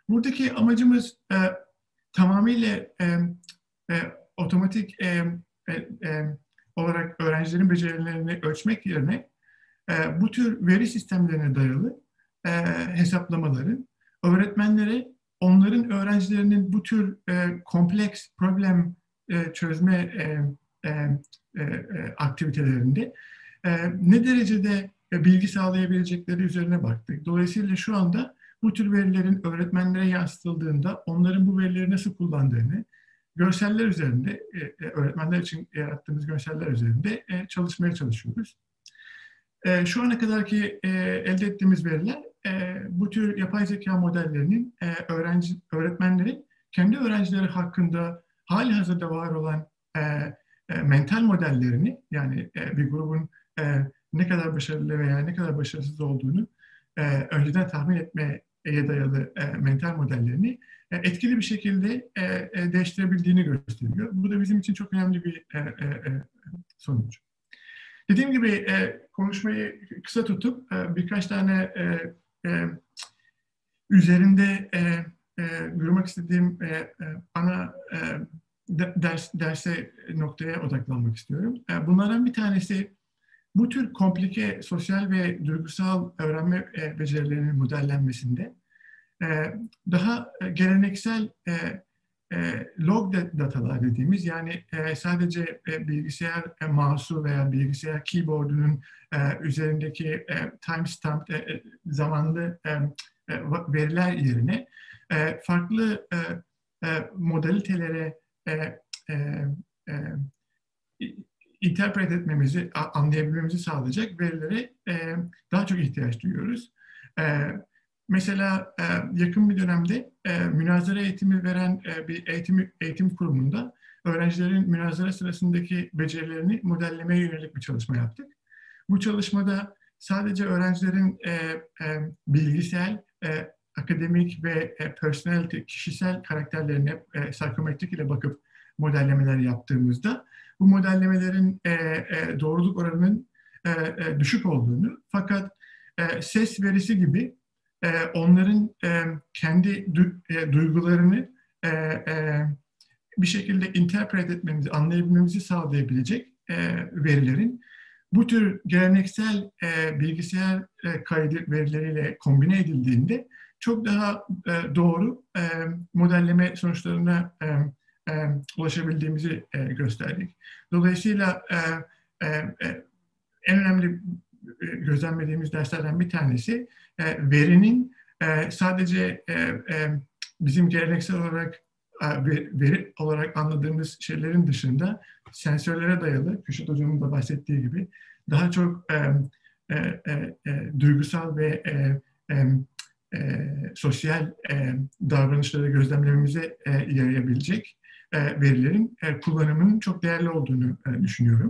Buradaki amacımız e, tamamıyla e, e, otomatik e, e, e, olarak öğrencilerin becerilerini ölçmek yerine e, bu tür veri sistemlerine dayalı e, hesaplamaların öğretmenlere onların öğrencilerinin bu tür e, kompleks problem e, çözme e, e, e, aktivitelerinde e, ne derecede e, bilgi sağlayabilecekleri üzerine baktık. Dolayısıyla şu anda bu tür verilerin öğretmenlere yansıtıldığında onların bu verileri nasıl kullandığını görseller üzerinde, e, öğretmenler için yarattığımız görseller üzerinde e, çalışmaya çalışıyoruz. E, şu ana kadarki e, elde ettiğimiz veriler e, bu tür yapay zeka modellerinin e, öğrenci öğretmenlerin kendi öğrencileri hakkında hali hazırda var olan e, e, mental modellerini, yani e, bir grubun e, ne kadar başarılı veya ne kadar başarısız olduğunu e, önceden tahmin etmeye dayalı e, mental modellerini e, etkili bir şekilde e, e, değiştirebildiğini gösteriyor. Bu da bizim için çok önemli bir e, e, sonuç. Dediğim gibi e, konuşmayı kısa tutup e, birkaç tane e, e, üzerinde e, e, durmak istediğim e, e, ana e, ders derse noktaya odaklanmak istiyorum. E, bunlardan bir tanesi bu tür komplike sosyal ve duygusal öğrenme e, becerilerinin modellenmesinde e, daha geleneksel e, E, log datalar dediğimiz, yani e, sadece e, bilgisayar e, mouse'u veya bilgisayar keyboard'unun e, üzerindeki e, timestamp e, zamanlı e, e, veriler yerine e, farklı e, e, modalitelere e, e, e, interpret etmemizi, anlayabilmemizi sağlayacak verilere e, daha çok ihtiyaç duyuyoruz. E, Mesela e, yakın bir dönemde e, münazara eğitimi veren e, bir eğitim, eğitim kurumunda öğrencilerin münazara sırasındaki becerilerini modellemeye yönelik bir çalışma yaptık. Bu çalışmada sadece öğrencilerin e, e, bilgisel, e, akademik ve e, personality, kişisel karakterlerine e, psikometrik ile bakıp modellemeler yaptığımızda bu modellemelerin e, e, doğruluk oranının e, e, düşük olduğunu, fakat e, ses verisi gibi e, onların e, kendi du, e, duygularını e, e, bir şekilde interpret etmemizi, anlayabilmemizi sağlayabilecek e, verilerin bu tür geleneksel e, bilgisayar e, kaydı verileriyle kombine edildiğinde çok daha e, doğru e, modelleme sonuçlarına e, e, ulaşabildiğimizi e, gösterdik. Dolayısıyla e, e, e, en önemli e, gözlemlediğimiz derslerden bir tanesi e, verinin e, sadece e, e, bizim geleneksel olarak e, veri olarak anladığımız şeylerin dışında sensörlere dayalı, Kürşat Hocam'ın da bahsettiği gibi daha çok e, e, e, e, duygusal ve e, e, e, sosyal e, davranışları gözlemlememize e, yarayabilecek e, verilerin e, kullanımının çok değerli olduğunu e, düşünüyorum.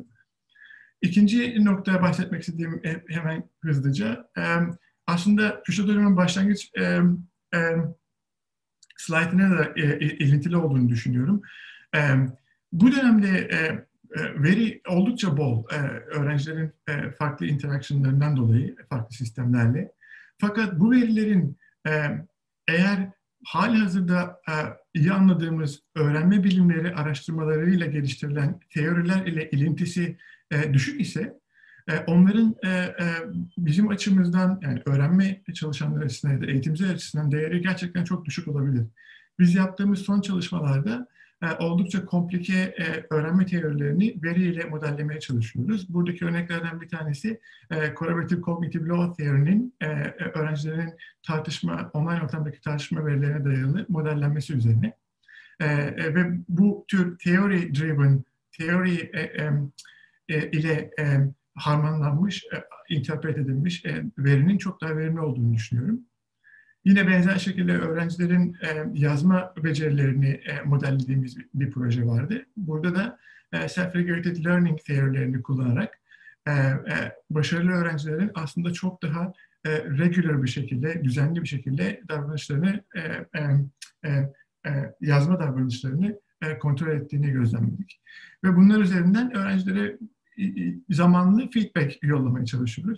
İkinci noktaya bahsetmek istediğim e, hemen hızlıca, e, aslında Kürşat Hocam'ın başlangıç e, e, slaytına da e, ilintili olduğunu düşünüyorum. E, bu dönemde e, e, veri oldukça bol e, öğrencilerin e, farklı interaksiyonlarından dolayı, farklı sistemlerle. Fakat bu verilerin e, eğer halihazırda e, iyi anladığımız öğrenme bilimleri araştırmalarıyla geliştirilen teoriler ile ilintisi e, düşük ise e, onların e, e, bizim açımızdan, yani öğrenme çalışanlar açısından ya da eğitimciler açısından değeri gerçekten çok düşük olabilir. Biz yaptığımız son çalışmalarda e, oldukça komplike e, öğrenme teorilerini veriyle modellemeye çalışıyoruz. Buradaki örneklerden bir tanesi e, Collaborative Cognitive Law Theory'nin e, öğrencilerin tartışma, online ortamdaki tartışma verilerine dayalı modellenmesi üzerine. E, e, ve bu tür theory driven, teori e, e, ile e, harmanlanmış, e, interpret edilmiş e, verinin çok daha verimli olduğunu düşünüyorum. Yine benzer şekilde öğrencilerin e, yazma becerilerini e, modellediğimiz bir, bir proje vardı. Burada da e, self-regulated learning teorilerini kullanarak e, e, başarılı öğrencilerin aslında çok daha e, regular bir şekilde, düzenli bir şekilde davranışlarını, e, e, e, e, yazma davranışlarını e, kontrol ettiğini gözlemledik. Ve bunlar üzerinden öğrencilere zamanlı feedback yollamaya çalışıyoruz.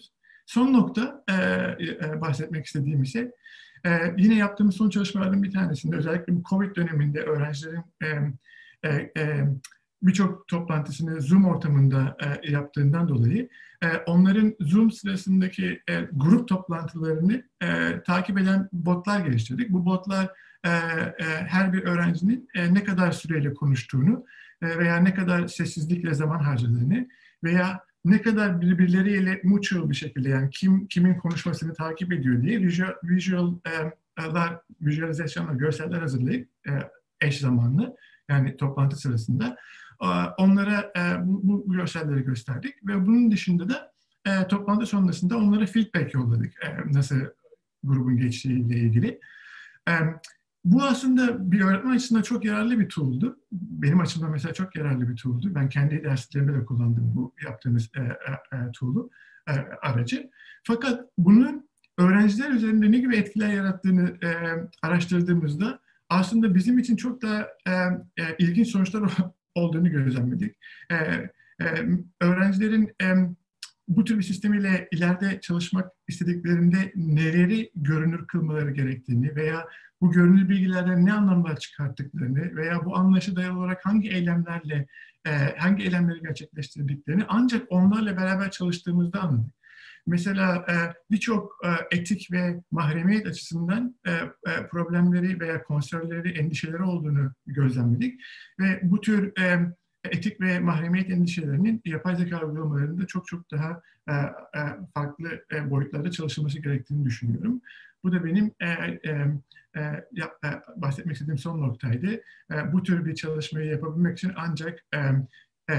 Son nokta e, e, bahsetmek istediğim şey, e, yine yaptığımız son çalışmalardan bir tanesinde özellikle bu Covid döneminde öğrencilerin e, e, e, birçok toplantısını Zoom ortamında e, yaptığından dolayı e, onların Zoom sırasındaki e, grup toplantılarını e, takip eden botlar geliştirdik. Bu botlar e, e, her bir öğrencinin e, ne kadar süreyle konuştuğunu e, veya ne kadar sessizlikle zaman harcadığını veya ne kadar birbirleriyle mutual bir şekilde, yani kim kimin konuşmasını takip ediyor diye visual, visual'lar, visualizasyonlar, görseller hazırlayıp e, eş zamanlı, yani toplantı sırasında e, onlara e, bu, bu görselleri gösterdik ve bunun dışında da e, toplantı sonrasında onlara feedback yolladık e, nasıl grubun geçtiğiyle ilgili. E, Bu aslında bir öğretmen açısından çok yararlı bir tool'du. Benim açımdan mesela çok yararlı bir tool'du. Ben kendi derslerimde de kullandım bu yaptığımız e, e, tool'u, e, aracı. Fakat bunun öğrenciler üzerinde ne gibi etkiler yarattığını e, araştırdığımızda aslında bizim için çok daha e, e, ilginç sonuçlar olduğunu gözlemledik. E, e, öğrencilerin e, bu tür bir sistemiyle ileride çalışmak istediklerinde neleri görünür kılmaları gerektiğini veya bu görünür bilgilerden ne anlamlar çıkarttıklarını veya bu anlayışa dayalı olarak hangi eylemlerle, e, hangi eylemleri gerçekleştirdiklerini ancak onlarla beraber çalıştığımızda anladık. Mesela e, birçok e, etik ve mahremiyet açısından e, e, problemleri veya konsörleri, endişeleri olduğunu gözlemledik. Ve bu tür e, etik ve mahremiyet endişelerinin yapay zeka uygulamalarında çok çok daha e, e, farklı e, boyutlarda çalışılması gerektiğini düşünüyorum. Bu da benim e, e, e, yap, e, bahsetmek istediğim son noktaydı. E, bu tür bir çalışmayı yapabilmek için ancak e, e,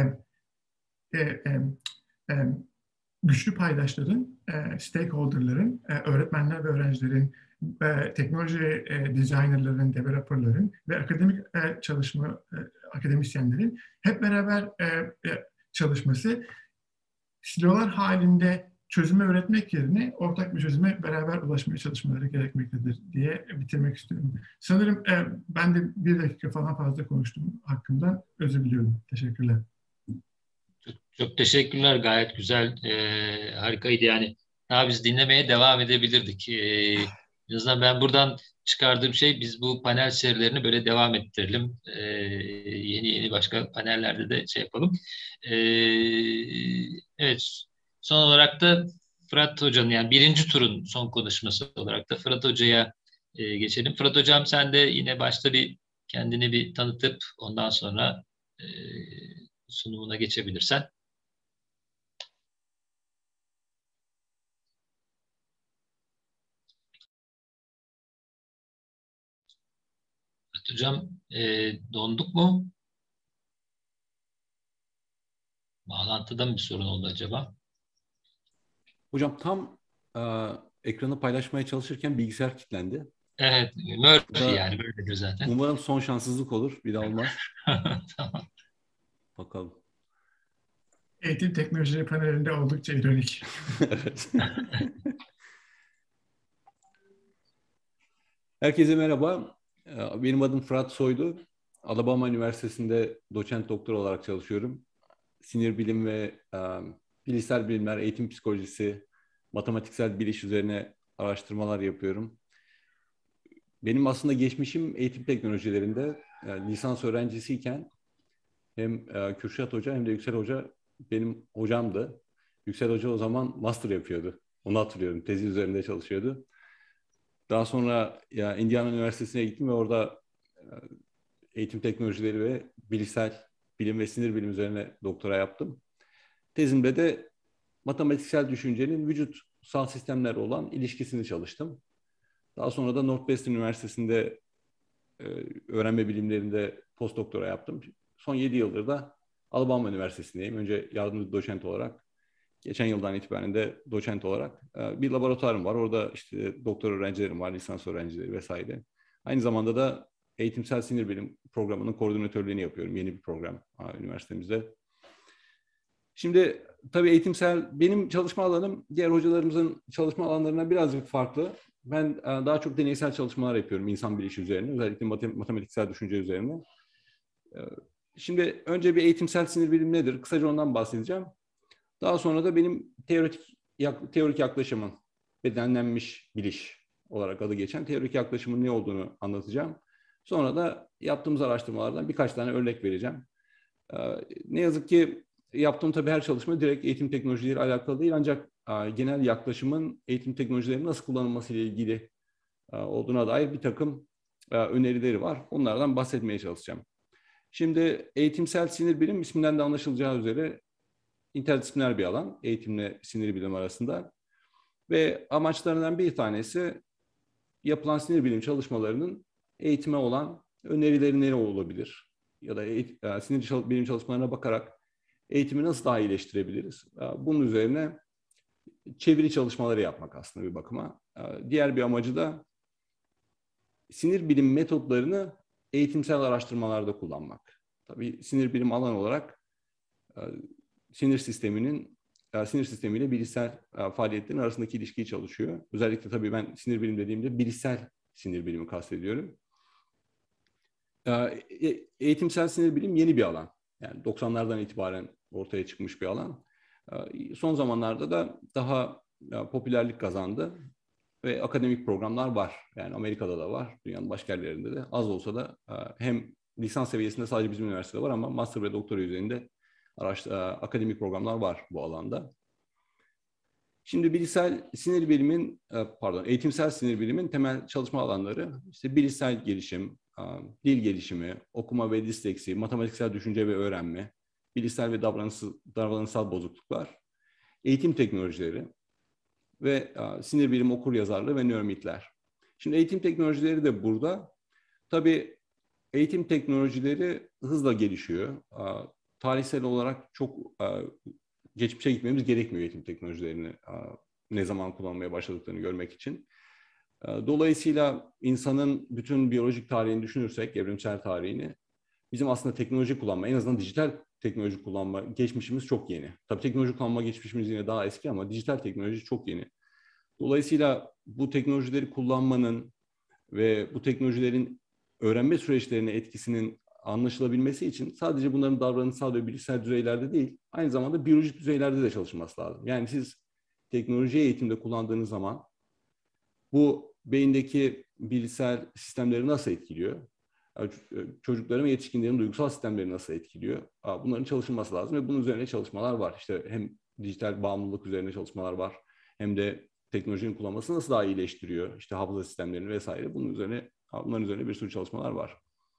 e, e, e, güçlü paydaşların, e, stakeholderların, e, öğretmenler ve öğrencilerin, e, teknoloji e, designerların, developerların ve akademik e, çalışma e, akademisyenlerin hep beraber e, e, çalışması, silolar halinde çözüme üretmek yerine ortak bir çözüme beraber ulaşmaya çalışmaları gerekmektedir diye bitirmek istiyorum. Sanırım e, ben de bir dakika falan fazla konuştum hakkımdan. Özür diliyorum. Teşekkürler. Çok, çok teşekkürler. Gayet güzel, e, harikaydı yani. Daha biz dinlemeye devam edebilirdik. E, en azından ben buradan çıkardığım şey, biz bu panel serilerini böyle devam ettirelim. E, yeni yeni başka panellerde de şey yapalım. E, evet. Son olarak da Fırat Hoca'nın, yani birinci turun son konuşması olarak da Fırat Hoca'ya e, geçelim. Fırat Hocam, sen de yine başta bir kendini bir tanıtıp ondan sonra e, sunumuna geçebilirsen. Fırat Hocam, e, donduk mu? Bağlantıda mı bir sorun oldu acaba? Hocam tam e, ekranı paylaşmaya çalışırken bilgisayar kilitlendi. Evet, Murphy yani böyledir zaten. Umarım son şanssızlık olur. Bir daha olmaz. Tamam. Bakalım. Eğitim teknolojileri panelinde oldukça ironik. Evet. Herkese merhaba. Benim adım Fırat Soylu. Alabama Üniversitesi'nde doçent doktor olarak çalışıyorum. Sinir bilim ve um, bilişsel bilimler, eğitim psikolojisi, matematiksel biliş üzerine araştırmalar yapıyorum. Benim aslında geçmişim eğitim teknolojilerinde. Yani lisans öğrencisiyken hem e, Kürşat Hoca hem de Yüksel Hoca benim hocamdı. Yüksel Hoca o zaman master yapıyordu. Onu hatırlıyorum. Tezi üzerinde çalışıyordu. Daha sonra ya Indiana Üniversitesi'ne gittim ve orada e, eğitim teknolojileri ve bilişsel bilim ve sinir bilim üzerine doktora yaptım. Tezimde de matematiksel düşüncenin vücutsal sistemlerle olan ilişkisini çalıştım. Daha sonra da Northwestern Üniversitesi'nde e, öğrenme bilimlerinde postdoktora yaptım. Son yedi yıldır da Alabama Üniversitesi'ndeyim. Önce yardımcı doçent olarak, geçen yıldan itibaren de doçent olarak e, bir laboratuvarım var. Orada işte doktor öğrencilerim var, lisans öğrencileri vesaire. Aynı zamanda da eğitimsel sinir bilim programının koordinatörlüğünü yapıyorum. Yeni bir program ha, üniversitemizde. Şimdi tabii eğitimsel, benim çalışma alanım diğer hocalarımızın çalışma alanlarına birazcık farklı. Ben daha çok deneysel çalışmalar yapıyorum insan bilişi üzerine, özellikle matematiksel düşünce üzerine. Şimdi önce bir eğitimsel sinir bilim nedir? Kısaca ondan bahsedeceğim. Daha sonra da benim teoretik teorik yaklaşımın, bedenlenmiş biliş olarak adı geçen teorik yaklaşımın ne olduğunu anlatacağım. Sonra da yaptığımız araştırmalardan birkaç tane örnek vereceğim. Ne yazık ki yaptığım tabii her çalışma direkt eğitim teknolojileri alakalı değil, ancak genel yaklaşımın eğitim teknolojilerinin nasıl kullanılması ile ilgili olduğuna dair bir takım önerileri var. Onlardan bahsetmeye çalışacağım. Şimdi eğitimsel sinir bilim isminden de anlaşılacağı üzere interdisipliner bir alan, eğitimle sinir bilim arasında. Ve amaçlarından bir tanesi yapılan sinir bilim çalışmalarının eğitime olan önerileri ne olabilir? Ya da eğit- sinir bilim çalışmalarına bakarak eğitimi nasıl daha iyileştirebiliriz? Bunun üzerine çeviri çalışmaları yapmak aslında bir bakıma. Diğer bir amacı da sinir bilim metotlarını eğitimsel araştırmalarda kullanmak. Tabii sinir bilim alan olarak sinir sisteminin sinir sistemiyle bilişsel faaliyetlerin arasındaki ilişkiyi çalışıyor. Özellikle tabii ben sinir bilim dediğimde bilişsel sinir bilimi kastediyorum. Eğitimsel sinir bilim yeni bir alan. Yani doksanlardan itibaren ortaya çıkmış bir alan. Son zamanlarda da daha popülerlik kazandı ve akademik programlar var. Yani Amerika'da da var, dünyanın başka yerlerinde de. Az olsa da hem lisans seviyesinde sadece bizim üniversitede var ama master ve doktora üzerinde araştır, akademik programlar var bu alanda. Şimdi bilişsel sinir bilimin, pardon, eğitimsel sinir bilimin temel çalışma alanları işte bilişsel gelişim, dil gelişimi, okuma ve disleksi, matematiksel düşünce ve öğrenme, bilişsel ve davranışsal, davranışsal bozukluklar, eğitim teknolojileri ve sinir bilim okuryazarlığı ve nöromitler. Şimdi eğitim teknolojileri de burada. Tabii eğitim teknolojileri hızla gelişiyor. Tarihsel olarak çok geçmişe gitmemiz gerekmiyor eğitim teknolojilerini ne zaman kullanmaya başladıklarını görmek için. Dolayısıyla insanın bütün biyolojik tarihini düşünürsek, evrimsel tarihini, bizim aslında teknoloji kullanma, en azından dijital teknoloji kullanma geçmişimiz çok yeni. Tabii teknoloji kullanma geçmişimiz yine daha eski ama dijital teknoloji çok yeni. Dolayısıyla bu teknolojileri kullanmanın ve bu teknolojilerin öğrenme süreçlerine etkisinin anlaşılabilmesi için sadece bunların davranışsal ve bilişsel düzeylerde değil, aynı zamanda biyolojik düzeylerde de çalışılması lazım. Yani siz teknolojiyi eğitimde kullandığınız zaman bu beyindeki bilişsel sistemleri nasıl etkiliyor? Çocukların ve yetişkinlerin duygusal sistemleri nasıl etkiliyor? Bunların çalışılması lazım ve bunun üzerine çalışmalar var. İşte hem dijital bağımlılık üzerine çalışmalar var, hem de teknolojinin kullanması nasıl daha iyileştiriyor? İşte hafıza sistemlerini vesaire. Bunun üzerine, bunların üzerine bir sürü çalışmalar var.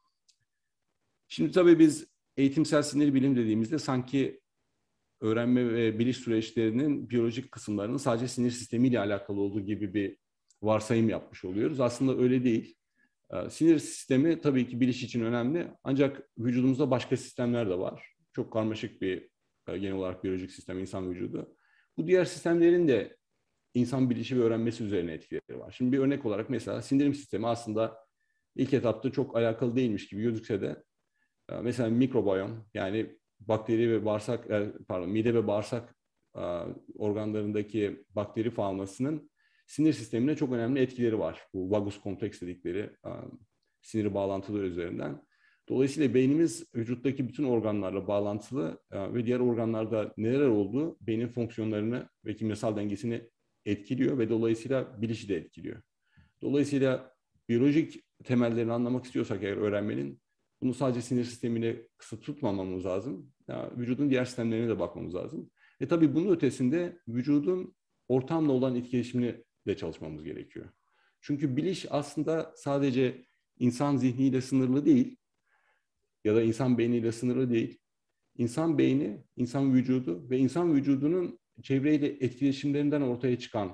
Şimdi tabii biz eğitimsel sinir bilim dediğimizde sanki öğrenme ve biliş süreçlerinin biyolojik kısımlarının sadece sinir sistemiyle alakalı olduğu gibi bir varsayım yapmış oluyoruz. Aslında öyle değil. Sinir sistemi tabii ki biliş için önemli, ancak vücudumuzda başka sistemler de var. Çok karmaşık bir genel olarak biyolojik sistem insan vücudu. Bu diğer sistemlerin de insan bilişi ve öğrenmesi üzerine etkileri var. Şimdi bir örnek olarak mesela sindirim sistemi aslında ilk etapta çok alakalı değilmiş gibi gözükse de mesela mikrobiyom, yani bakteri ve bağırsak, pardon mide ve bağırsak organlarındaki bakteri faunasının sinir sistemine çok önemli etkileri var. Bu vagus kompleks dedikleri sinir bağlantıları üzerinden. Dolayısıyla beynimiz vücuttaki bütün organlarla bağlantılı ve diğer organlarda neler olduğu beynin fonksiyonlarını ve kimyasal dengesini etkiliyor ve dolayısıyla bilişi de etkiliyor. Dolayısıyla biyolojik temellerini anlamak istiyorsak eğer öğrenmenin, bunu sadece sinir sistemiyle kısıt tutmamamız lazım. Yani vücudun diğer sistemlerine de bakmamız lazım. Ve tabii bunun ötesinde vücudun ortamla olan etkileşimini de çalışmamız gerekiyor. Çünkü biliş aslında sadece insan zihniyle sınırlı değil ya da insan beyniyle sınırlı değil. İnsan beyni, insan vücudu ve insan vücudunun çevreyle etkileşimlerinden ortaya çıkan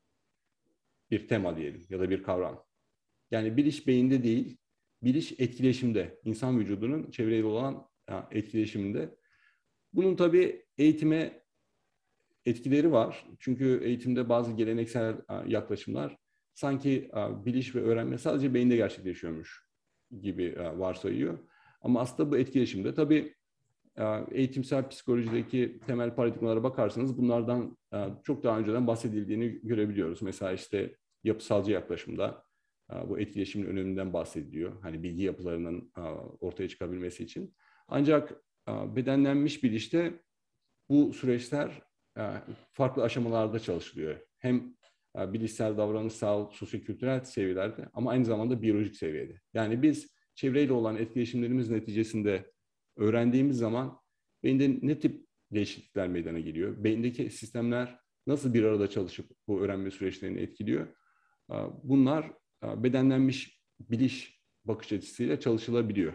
bir tema diyelim ya da bir kavram. Yani biliş beyinde değil, biliş etkileşimde, insan vücudunun çevreyle olan etkileşiminde. Bunun tabii eğitime etkileri var. Çünkü eğitimde bazı geleneksel yaklaşımlar sanki biliş ve öğrenme sadece beyinde gerçekleşiyormuş gibi varsayıyor. Ama aslında bu etkileşimde tabii eğitimsel psikolojideki temel paradigmalara bakarsanız bunlardan çok daha önceden bahsedildiğini görebiliyoruz. Mesela işte yapısalcı yaklaşımda bu etkileşimin öneminden bahsediliyor. Hani bilgi yapılarının ortaya çıkabilmesi için. Ancak bedenlenmiş bilişte bu süreçler farklı aşamalarda çalışılıyor. Hem bilişsel, davranışsal, sosyokültürel seviyelerde ama aynı zamanda biyolojik seviyede. Yani biz çevreyle olan etkileşimlerimiz neticesinde öğrendiğimiz zaman beyinde ne tip değişiklikler meydana geliyor? Beyindeki sistemler nasıl bir arada çalışıp bu öğrenme süreçlerini etkiliyor? Bunlar bedenlenmiş biliş bakış açısıyla çalışılabiliyor.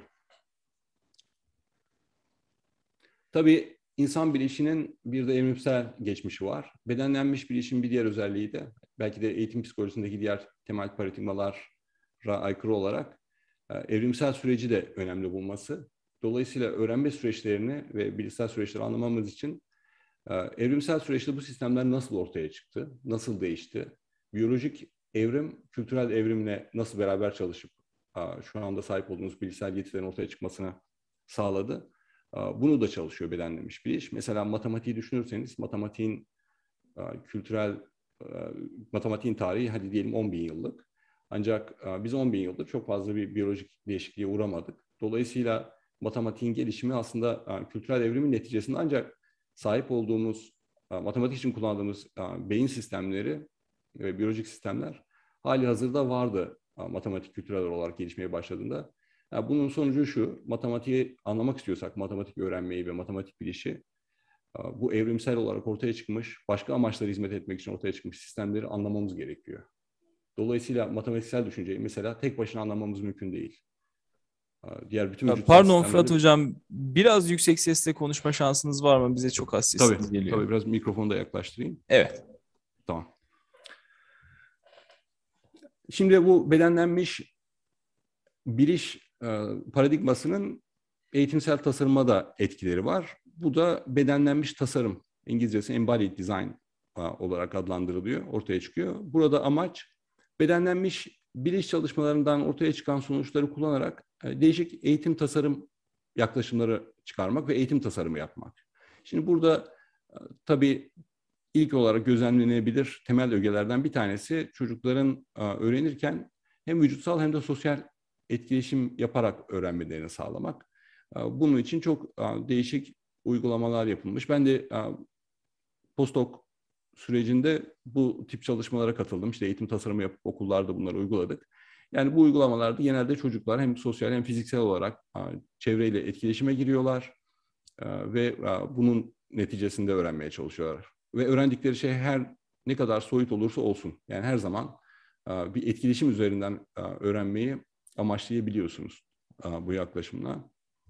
Tabii insan bilişinin bir de evrimsel geçmişi var. Bedenlenmiş bilişin bir diğer özelliği de belki de eğitim psikolojisindeki diğer temel paradigmalara aykırı olarak evrimsel süreci de önemli bulması. Dolayısıyla öğrenme süreçlerini ve bilişsel süreçleri anlamamız için evrimsel süreçte bu sistemler nasıl ortaya çıktı, nasıl değişti, biyolojik evrim, kültürel evrimle nasıl beraber çalışıp şu anda sahip olduğumuz bilişsel yetilerin ortaya çıkmasına sağladı. Bunu da çalışıyor bedenlenmiş biliş. Mesela matematiği düşünürseniz, matematiğin kültürel, matematiğin tarihi hadi diyelim on bin yıllık. Ancak biz on bin yıldır çok fazla bir biyolojik değişikliğe uğramadık. Dolayısıyla matematiğin gelişimi aslında kültürel evrimin neticesinde, ancak sahip olduğumuz, matematik için kullandığımız beyin sistemleri ve biyolojik sistemler hali hazırda vardı matematik kültürel olarak gelişmeye başladığında. Bunun sonucu şu: matematiği anlamak istiyorsak, matematik öğrenmeyi ve matematik bilişi, bu evrimsel olarak ortaya çıkmış, başka amaçlara hizmet etmek için ortaya çıkmış sistemleri anlamamız gerekiyor. Dolayısıyla matematiksel düşünceyi mesela tek başına anlamamız mümkün değil. Diğer bütün vücutsal Pardon sistemleri... Fırat Hocam, biraz yüksek sesle konuşma şansınız var mı? Bize çok az sesiniz tabii, geliyor. Tabii, biraz mikrofonu da yaklaştırayım. Evet. Tamam. Şimdi bu bedenlenmiş biliş paradigmasının eğitimsel tasarıma da etkileri var. Bu da bedenlenmiş tasarım, İngilizcesi embodied design olarak adlandırılıyor, ortaya çıkıyor. Burada amaç bedenlenmiş biliş çalışmalarından ortaya çıkan sonuçları kullanarak değişik eğitim tasarım yaklaşımları çıkarmak ve eğitim tasarımı yapmak. Şimdi burada tabii ilk olarak gözlemlenebilir temel ögelerden bir tanesi çocukların öğrenirken hem vücutsal hem de sosyal etkileşim yaparak öğrenmelerini sağlamak. Bunun için çok değişik uygulamalar yapılmış. Ben de postdoc sürecinde bu tip çalışmalara katıldım. İşte eğitim tasarımı yapıp okullarda bunları uyguladık. Yani bu uygulamalarda genelde çocuklar hem sosyal hem fiziksel olarak çevreyle etkileşime giriyorlar ve bunun neticesinde öğrenmeye çalışıyorlar. Ve öğrendikleri şey her ne kadar soyut olursa olsun, yani her zaman bir etkileşim üzerinden öğrenmeyi amaçlayabiliyorsunuz bu yaklaşımla.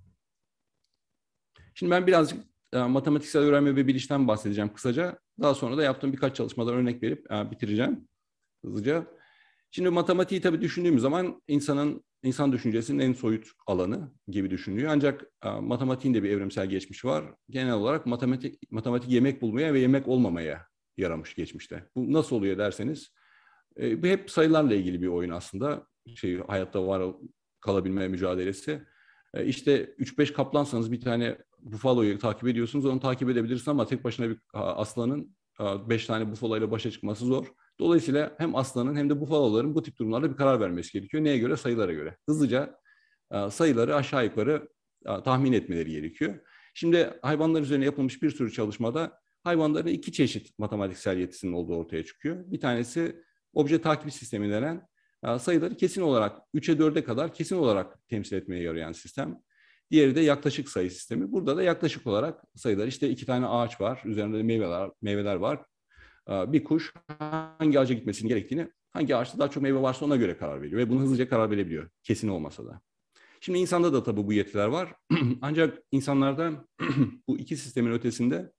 Şimdi ben birazcık matematiksel öğrenme ve bilişten bahsedeceğim kısaca. Daha sonra da yaptığım birkaç çalışmadan örnek verip bitireceğim hızlıca. Şimdi matematiği tabii düşündüğümüz zaman insanın insan düşüncesinin en soyut alanı gibi düşünülüyor. Ancak matematiğin de bir evrimsel geçmişi var. Genel olarak matematik matematik yemek bulmaya ve yemek olmamaya yaramış geçmişte. Bu nasıl oluyor derseniz, bu hep sayılarla ilgili bir oyun aslında. Şey, hayatta var kalabilme mücadelesi. İşte üç beş kaplansanız bir tane bufaloyu takip ediyorsunuz, onu takip edebilirsiniz ama tek başına bir aslanın beş tane bufaloyla başa çıkması zor. Dolayısıyla hem aslanın hem de bufaloların bu tip durumlarda bir karar vermesi gerekiyor. Neye göre? Sayılara göre. Hızlıca sayıları aşağı yukarı tahmin etmeleri gerekiyor. Şimdi hayvanlar üzerine yapılmış bir sürü çalışmada hayvanların iki çeşit matematiksel yetisinin olduğu ortaya çıkıyor. Bir tanesi obje takip sistemi denen, sayıları kesin olarak üçe dörde kadar kesin olarak temsil etmeye yarayan sistem. Diğeri de yaklaşık sayı sistemi. Burada da yaklaşık olarak sayılar, işte iki tane ağaç var, üzerinde de meyveler, meyveler var. Bir kuş hangi ağaca gitmesini gerektiğini, hangi ağaçta daha çok meyve varsa ona göre karar veriyor ve bunu hızlıca karar verebiliyor, kesin olmasa da. Şimdi insanda da tabii bu yetiler var. Ancak insanlarda bu iki sistemin ötesinde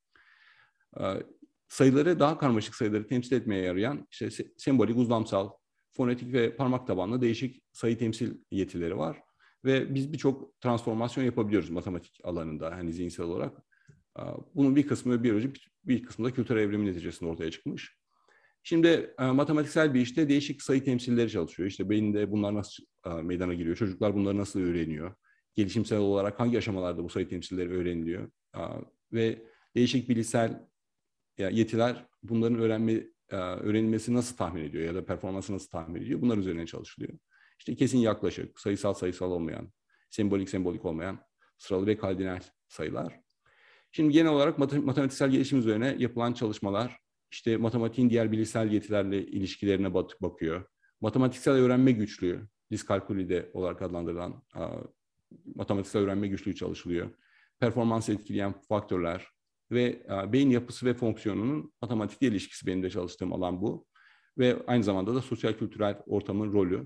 sayıları, daha karmaşık sayıları temsil etmeye yarayan işte sembolik, uzlamsal, fonetik ve parmak tabanlı değişik sayı temsil yetileri var. Ve biz birçok transformasyon yapabiliyoruz matematik alanında, hani zihinsel olarak. Bunun bir kısmı biyoloji, bir kısmı da kültürel evrimin neticesinde ortaya çıkmış. Şimdi matematiksel bir işte değişik sayı temsilleri çalışıyor. İşte beyinde bunlar nasıl meydana geliyor, çocuklar bunları nasıl öğreniyor, gelişimsel olarak hangi aşamalarda bu sayı temsilleri öğreniliyor ve değişik bilişsel yetiler bunların öğrenme, öğrenilmesi nasıl tahmin ediyor ya da performansı nasıl tahmin ediyor, bunlar üzerine çalışılıyor. İşte kesin, yaklaşık, sayısal sayısal olmayan, sembolik sembolik olmayan, sıralı ve kardinal sayılar. Şimdi genel olarak matematiksel gelişim üzerine yapılan çalışmalar, işte matematiğin diğer bilişsel yetilerle ilişkilerine bakıyor. Matematiksel öğrenme güçlüğü, diskalkülide olarak adlandırılan matematiksel öğrenme güçlüğü çalışılıyor. Performansı etkileyen faktörler ve beyin yapısı ve fonksiyonunun matematikle ilişkisi, benim de çalıştığım alan bu. Ve aynı zamanda da sosyal kültürel ortamın rolü.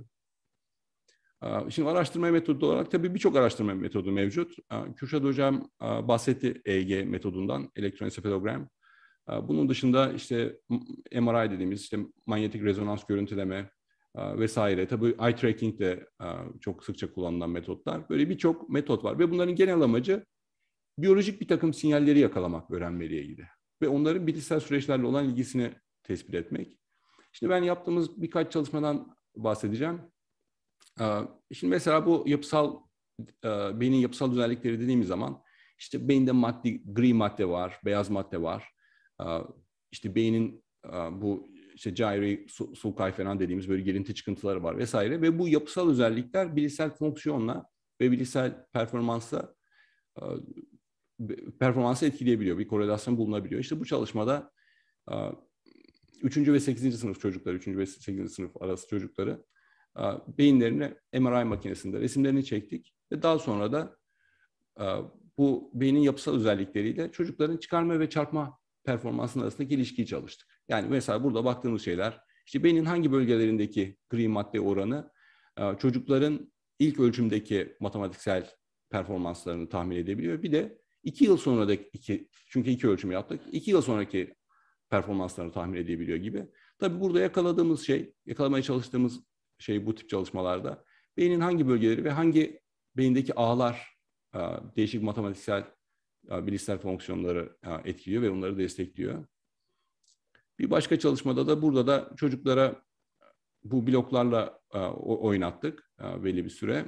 Şimdi araştırma metodu olarak tabii birçok araştırma metodu mevcut. Kürşat Hocam bahsetti E E G metodundan, elektroensefalogram. Bunun dışında işte M R I dediğimiz işte manyetik rezonans görüntüleme vesaire. Tabii eye tracking de çok sıkça kullanılan metotlar. Böyle birçok metot var ve bunların genel amacı biyolojik bir takım sinyalleri yakalamak öğrenmeliyle ilgili ve onların bilişsel süreçlerle olan ilgisini tespit etmek. Şimdi ben yaptığımız birkaç çalışmadan bahsedeceğim. Şimdi mesela bu yapısal, beynin yapısal özellikleri dediğimiz zaman işte beyinde madde, gri madde var, beyaz madde var. İşte beynin bu işte gyri, sulci falan dediğimiz böyle girinti çıkıntıları var vesaire ve bu yapısal özellikler bilişsel fonksiyonla ve bilişsel performansla performansı etkileyebiliyor. Bir korelasyon bulunabiliyor. İşte bu çalışmada üçüncü ve sekizinci sınıf çocukları, üçüncü ve sekizinci sınıf arası çocukları beyinlerini M R I makinesinde resimlerini çektik ve daha sonra da bu beynin yapısal özellikleriyle çocukların çıkarma ve çarpma performansının arasındaki ilişkiyi çalıştık. Yani mesela burada baktığımız şeyler, işte beynin hangi bölgelerindeki gri madde oranı çocukların ilk ölçümdeki matematiksel performanslarını tahmin edebiliyor. Bir de iki yıl sonra da iki, çünkü iki ölçüm yaptık, iki yıl sonraki performanslarını tahmin edebiliyor gibi. Tabii burada yakaladığımız şey, yakalamaya çalıştığımız şey bu tip çalışmalarda beynin hangi bölgeleri ve hangi beyindeki ağlar değişik matematiksel bilişsel fonksiyonları etkiliyor ve onları destekliyor. Bir başka çalışmada da burada da çocuklara bu bloklarla oynattık belli bir süre,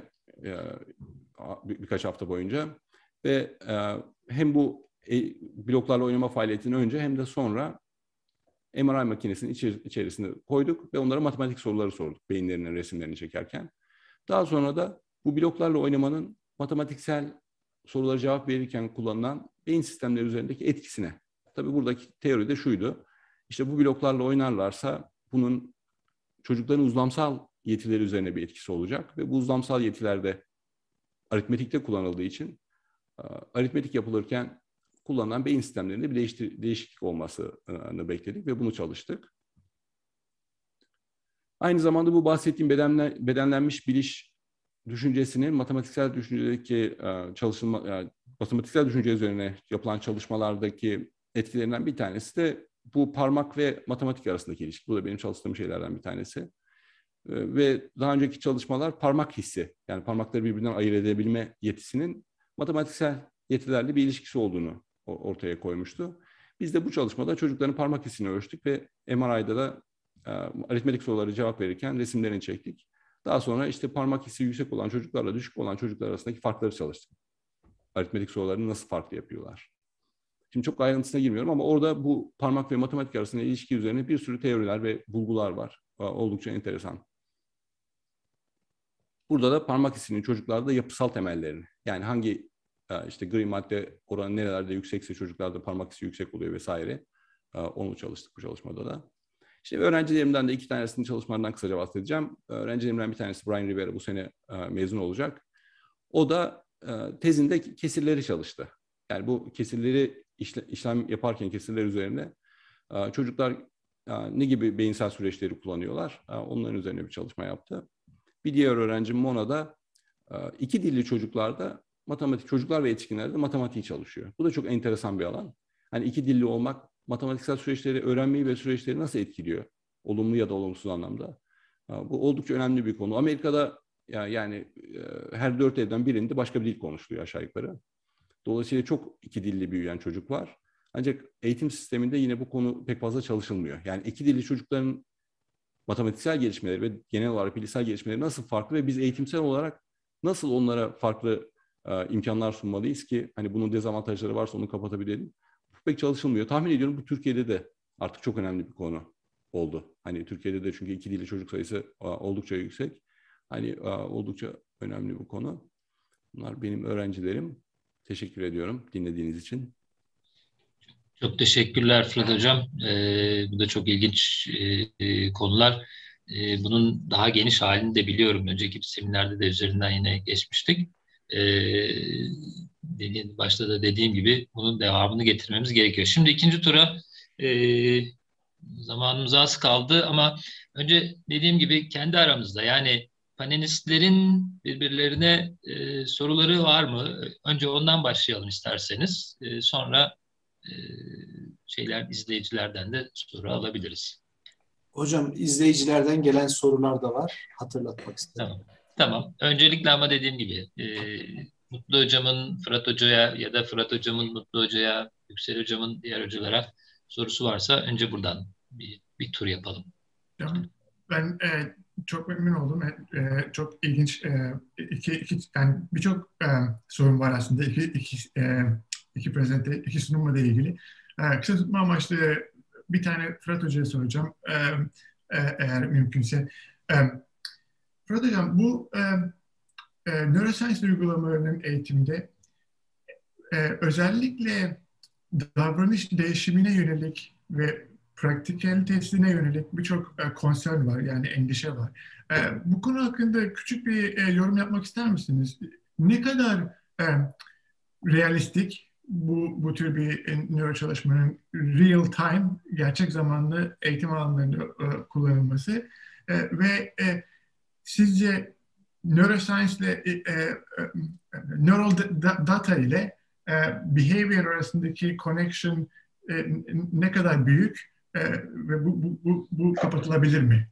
birkaç hafta boyunca ve hem bu bloklarla oynama faaliyetini önce hem de sonra M R I makinesinin içerisine koyduk ve onlara matematik soruları sorduk beyinlerinin resimlerini çekerken. Daha sonra da bu bloklarla oynamanın matematiksel sorulara cevap verirken kullanılan beyin sistemleri üzerindeki etkisine. Tabii buradaki teori de şuydu. İşte bu bloklarla oynarlarsa bunun çocukların uzlamsal yetileri üzerine bir etkisi olacak ve bu uzlamsal yetilerde aritmetikte kullanıldığı için aritmetik yapılırken kullanılan beyin sistemlerinde bir değiştir- değişiklik olmasını bekledik ve bunu çalıştık. Aynı zamanda bu bahsettiğim bedenle, bedenlenmiş biliş düşüncesinin matematiksel düşüncedeki çalışma, matematiksel düşünce üzerine yapılan çalışmalardaki etkilerinden bir tanesi de bu parmak ve matematik arasındaki ilişki. Bu da benim çalıştığım şeylerden bir tanesi. Ve daha önceki çalışmalar parmak hissi, yani parmakları birbirinden ayırt edebilme yetisinin matematiksel yetilerle bir ilişkisi olduğunu ortaya koymuştu. Biz de bu çalışmada çocukların parmak hissini ölçtük ve M R I'da da e, aritmetik soruları cevap verirken resimlerini çektik. Daha sonra işte parmak hissi yüksek olan çocuklarla düşük olan çocuklar arasındaki farkları çalıştık. Aritmetik sorularını nasıl farklı yapıyorlar? Şimdi çok ayrıntısına girmiyorum ama orada bu parmak ve matematik arasında ilişki üzerine bir sürü teoriler ve bulgular var. Oldukça enteresan. Burada da parmak hissinin çocuklarda yapısal temellerini, yani hangi işte gri madde oranı nerelerde yüksekse çocuklarda parmak hissi yüksek oluyor vesaire. Onu çalıştık bu çalışmada da. İşte öğrencilerimden de iki tanesinin çalışmalarından kısaca bahsedeceğim. Öğrencilerimden bir tanesi Brian Rivera bu sene mezun olacak. O da tezinde kesirleri çalıştı. Yani bu kesirleri işlem yaparken kesirler üzerinde çocuklar ne gibi beyinsel süreçleri kullanıyorlar. Onların üzerine bir çalışma yaptı. Bir diğer öğrencim Mona da iki dilli çocuklarda matematik, çocuklar ve yetişkinlerde matematiği çalışıyor. Bu da çok enteresan bir alan. Hani iki dilli olmak matematiksel süreçleri, öğrenmeyi ve süreçleri nasıl etkiliyor? Olumlu ya da olumsuz anlamda. Bu oldukça önemli bir konu. Amerika'da yani her dört evden birinde başka bir dil konuşuluyor aşağı yukarı. Dolayısıyla çok iki dilli büyüyen çocuk var. Ancak eğitim sisteminde yine bu konu pek fazla çalışılmıyor. Yani iki dilli çocukların matematiksel gelişmeleri ve genel olarak bilişsel gelişmeleri nasıl farklı ve biz eğitimsel olarak nasıl onlara farklı e, imkanlar sunmalıyız ki hani bunun dezavantajları varsa onu kapatabilelim. Bu pek çalışılmıyor. Tahmin ediyorum bu Türkiye'de de artık çok önemli bir konu oldu. Hani Türkiye'de de çünkü iki dilli çocuk sayısı e, oldukça yüksek. Hani e, oldukça önemli bir konu. Bunlar benim öğrencilerim. Teşekkür ediyorum dinlediğiniz için. Çok teşekkürler Fırat Hocam. Ee, bu da çok ilginç e, e, konular. E, bunun daha geniş halini de biliyorum. Önceki bir seminerde de üzerinden yine geçmiştik. E, dediğim, başta da dediğim gibi bunun devamını getirmemiz gerekiyor. Şimdi ikinci tura e, zamanımız az kaldı ama önce dediğim gibi kendi aramızda, yani panelistlerin birbirlerine e, soruları var mı? Önce ondan başlayalım isterseniz. E, sonra e, şeyler izleyicilerden de soru alabiliriz. Hocam izleyicilerden gelen sorular da var. Hatırlatmak istedim. Tamam. Tamam. Öncelikle ama dediğim gibi e, Mutlu Hocam'ın Fırat Hoca'ya ya da Fırat Hocam'ın Mutlu Hoca'ya, Yüksel Hocam'ın diğer hocalara sorusu varsa önce buradan bir, bir tur yapalım. Tamam. Ben e, çok memnun oldum. E, çok ilginç e, iki, iki yani birçok e, sorun var aslında iki iki e, iki prezente iki sunumla da ilgili. E, kısa tutma amaçlı bir tane Fırat Hoca'ya soracağım. E, e, eğer mümkünse. E, Fırat Hocam, bu e, e, neuroscience uygulamalarının eğitimde e, özellikle davranış değişimine yönelik ve praktikalitesine yönelik birçok e, konsern var, yani endişe var. E, bu konu hakkında küçük bir e, yorum yapmak ister misiniz? Ne kadar e, realistik bu bu tür bir e, nöro çalışmanın real time, gerçek zamanlı eğitim alanlarında e, kullanılması e, ve e, sizce neuroscience ile e, e, neural da- data ile e, behavior arasındaki connection e, ne kadar büyük e, ve bu, bu, bu, bu kapatılabilir mi?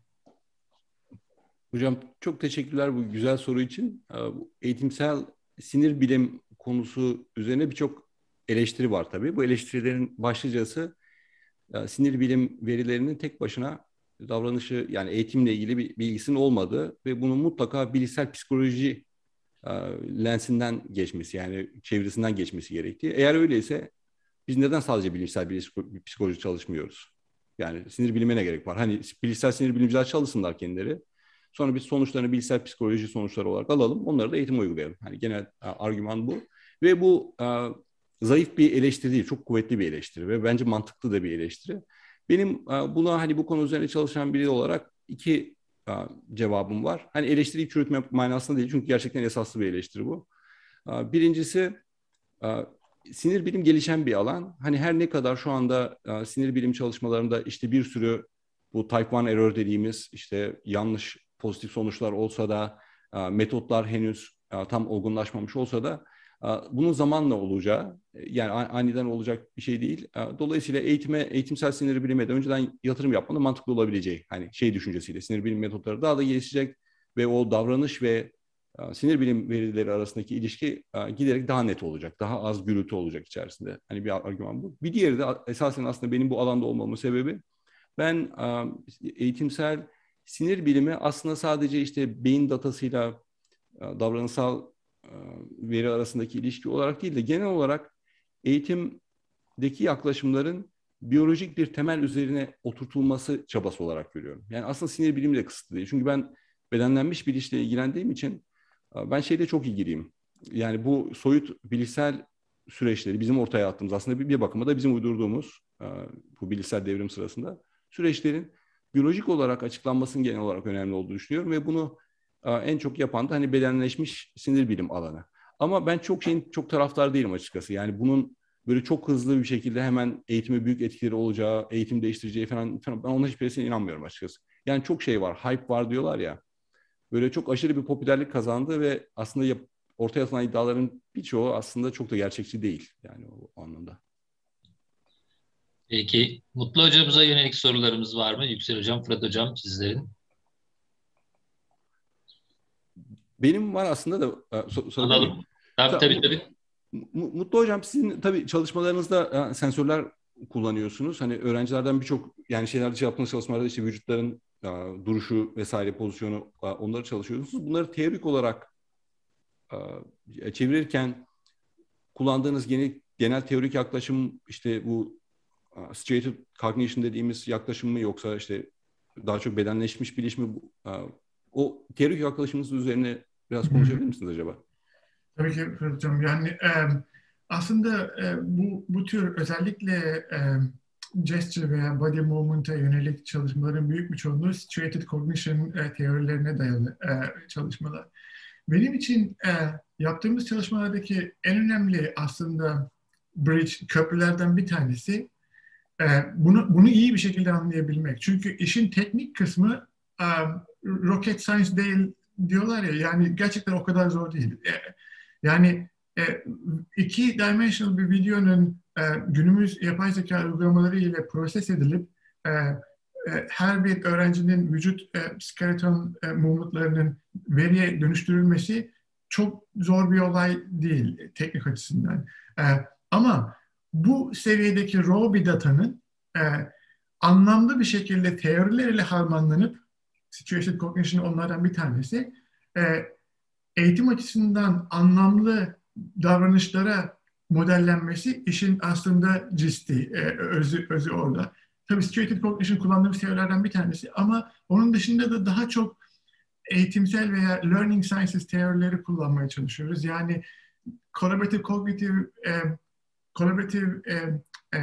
Hocam çok teşekkürler bu güzel soru için. Eğitimsel sinir bilim konusu üzerine birçok eleştiri var tabii. Bu eleştirilerin başlıcası sinir bilim verilerinin tek başına davranışı, yani eğitimle ilgili bir bilgisinin olmadığı ve bunun mutlaka bilişsel psikoloji lensinden geçmesi, yani çevresinden geçmesi gerektiği. Eğer öyleyse biz neden sadece bilişsel psikoloji çalışmıyoruz? Yani sinir bilime ne gerek var? Hani bilişsel sinir bilimciler çalışsınlar kendileri. Sonra biz sonuçlarını bilişsel psikoloji sonuçları olarak alalım. Onları da eğitim uygulayalım. Hani genel argüman bu. Ve bu a, zayıf bir eleştiri değil, çok kuvvetli bir eleştiri ve bence mantıklı da bir eleştiri. Benim a, buna hani bu konu üzerine çalışan biri olarak iki a, cevabım var. Hani eleştiriyi çürütme manasında değil, çünkü gerçekten esaslı bir eleştiri bu. A, birincisi a, sinir bilim gelişen bir alan. Hani her ne kadar şu anda a, sinir bilim çalışmalarında işte bir sürü bu type one error dediğimiz işte yanlış pozitif sonuçlar olsa da a, metotlar henüz a, tam olgunlaşmamış olsa da a, bunun zamanla olacağı, yani aniden olacak bir şey değil. A, dolayısıyla eğitime, eğitimsel sinir bilime de önceden yatırım yapmanın mantıklı olabileceği, hani şey düşüncesiyle sinir bilim metotları daha da gelişecek ve o davranış ve a, sinir bilim verileri arasındaki ilişki a, giderek daha net olacak, daha az gürültü olacak içerisinde. Hani bir argüman bu. Bir diğeri de esasen aslında benim bu alanda olmamın sebebi, ben a, eğitimsel sinir bilimi aslında sadece işte beyin datasıyla a, davranışsal a, veri arasındaki ilişki olarak değil de genel olarak eğitimdeki yaklaşımların biyolojik bir temel üzerine oturtulması çabası olarak görüyorum. Yani aslında sinir bilimi de kısıtlı değil. Çünkü ben bedenlenmiş bilişle ilgilendiğim için a, ben şeyde çok ilgiliyim. Yani bu soyut bilişsel süreçleri bizim ortaya attığımız, aslında bir, bir bakıma da bizim uydurduğumuz a, bu bilişsel devrim sırasında süreçlerin biyolojik olarak açıklanmasının genel olarak önemli olduğunu düşünüyorum ve bunu a, en çok yapan da hani bedenleşmiş sinir bilim alanı. Ama ben çok şeyin çok taraftar değilim açıkçası. Yani bunun böyle çok hızlı bir şekilde hemen eğitime büyük etkileri olacağı, eğitim değiştireceği falan, falan ben ona hiçbirisine inanmıyorum açıkçası. Yani çok şey var, hype var diyorlar ya. Böyle çok aşırı bir popülerlik kazandı ve aslında yap, ortaya atılan iddiaların birçoğu aslında çok da gerçekçi değil yani o, o anlamda. Peki Mutlu Hocamıza yönelik sorularımız var mı? Yüksel Hocam, Fırat Hocam, sizlerin. Benim var aslında da e, so, sorabilir miyim? Alalım. Tabii tabii tabii. Mutlu Hocam, sizin tabii çalışmalarınızda e, sensörler kullanıyorsunuz. Hani öğrencilerden birçok yani şeylerde yaptığınız çalışmalarda işte vücutların e, duruşu vesaire pozisyonu e, onları çalışıyorsunuz. Bunları teorik olarak e, çevirirken kullandığınız genel, genel teorik yaklaşım işte bu e, situated cognition dediğimiz yaklaşım mı, yoksa işte daha çok bedenleşmiş biliş mi? E, o teorik yaklaşımınız üzerine biraz konuşabilir misiniz acaba? Tabii ki hocam. Yani e, aslında e, bu bu tür özellikle e, gesture veya body movement'a yönelik çalışmaların büyük bir çoğunluğu situated cognition e, teorilerine dayalı e, çalışmalar. Benim için e, yaptığımız çalışmalardaki en önemli aslında bridge, köprülerden bir tanesi e, bunu bunu iyi bir şekilde anlayabilmek. Çünkü işin teknik kısmı e, rocket science değil diyorlar ya, yani gerçekten o kadar zor değil. E, yani e, iki dimensional bir videonun e, günümüz yapay zeka uygulamaları ile proses edilip e, e, her bir öğrencinin vücut e, skeleton e, movementlarının veriye dönüştürülmesi çok zor bir olay değil teknik açısından. E, ama bu seviyedeki raw bir datanın e, anlamlı bir şekilde teorilerle harmanlanıp, situated cognition onlardan bir tanesi, e, eğitim açısından anlamlı davranışlara modellenmesi işin aslında ciddi, e, özü, özü orada. Tabii situated cognition kullandığımız teorilerden bir tanesi ama onun dışında da daha çok eğitimsel veya learning sciences teorileri kullanmaya çalışıyoruz. Yani collaborative cognitive e, collaborative e, e,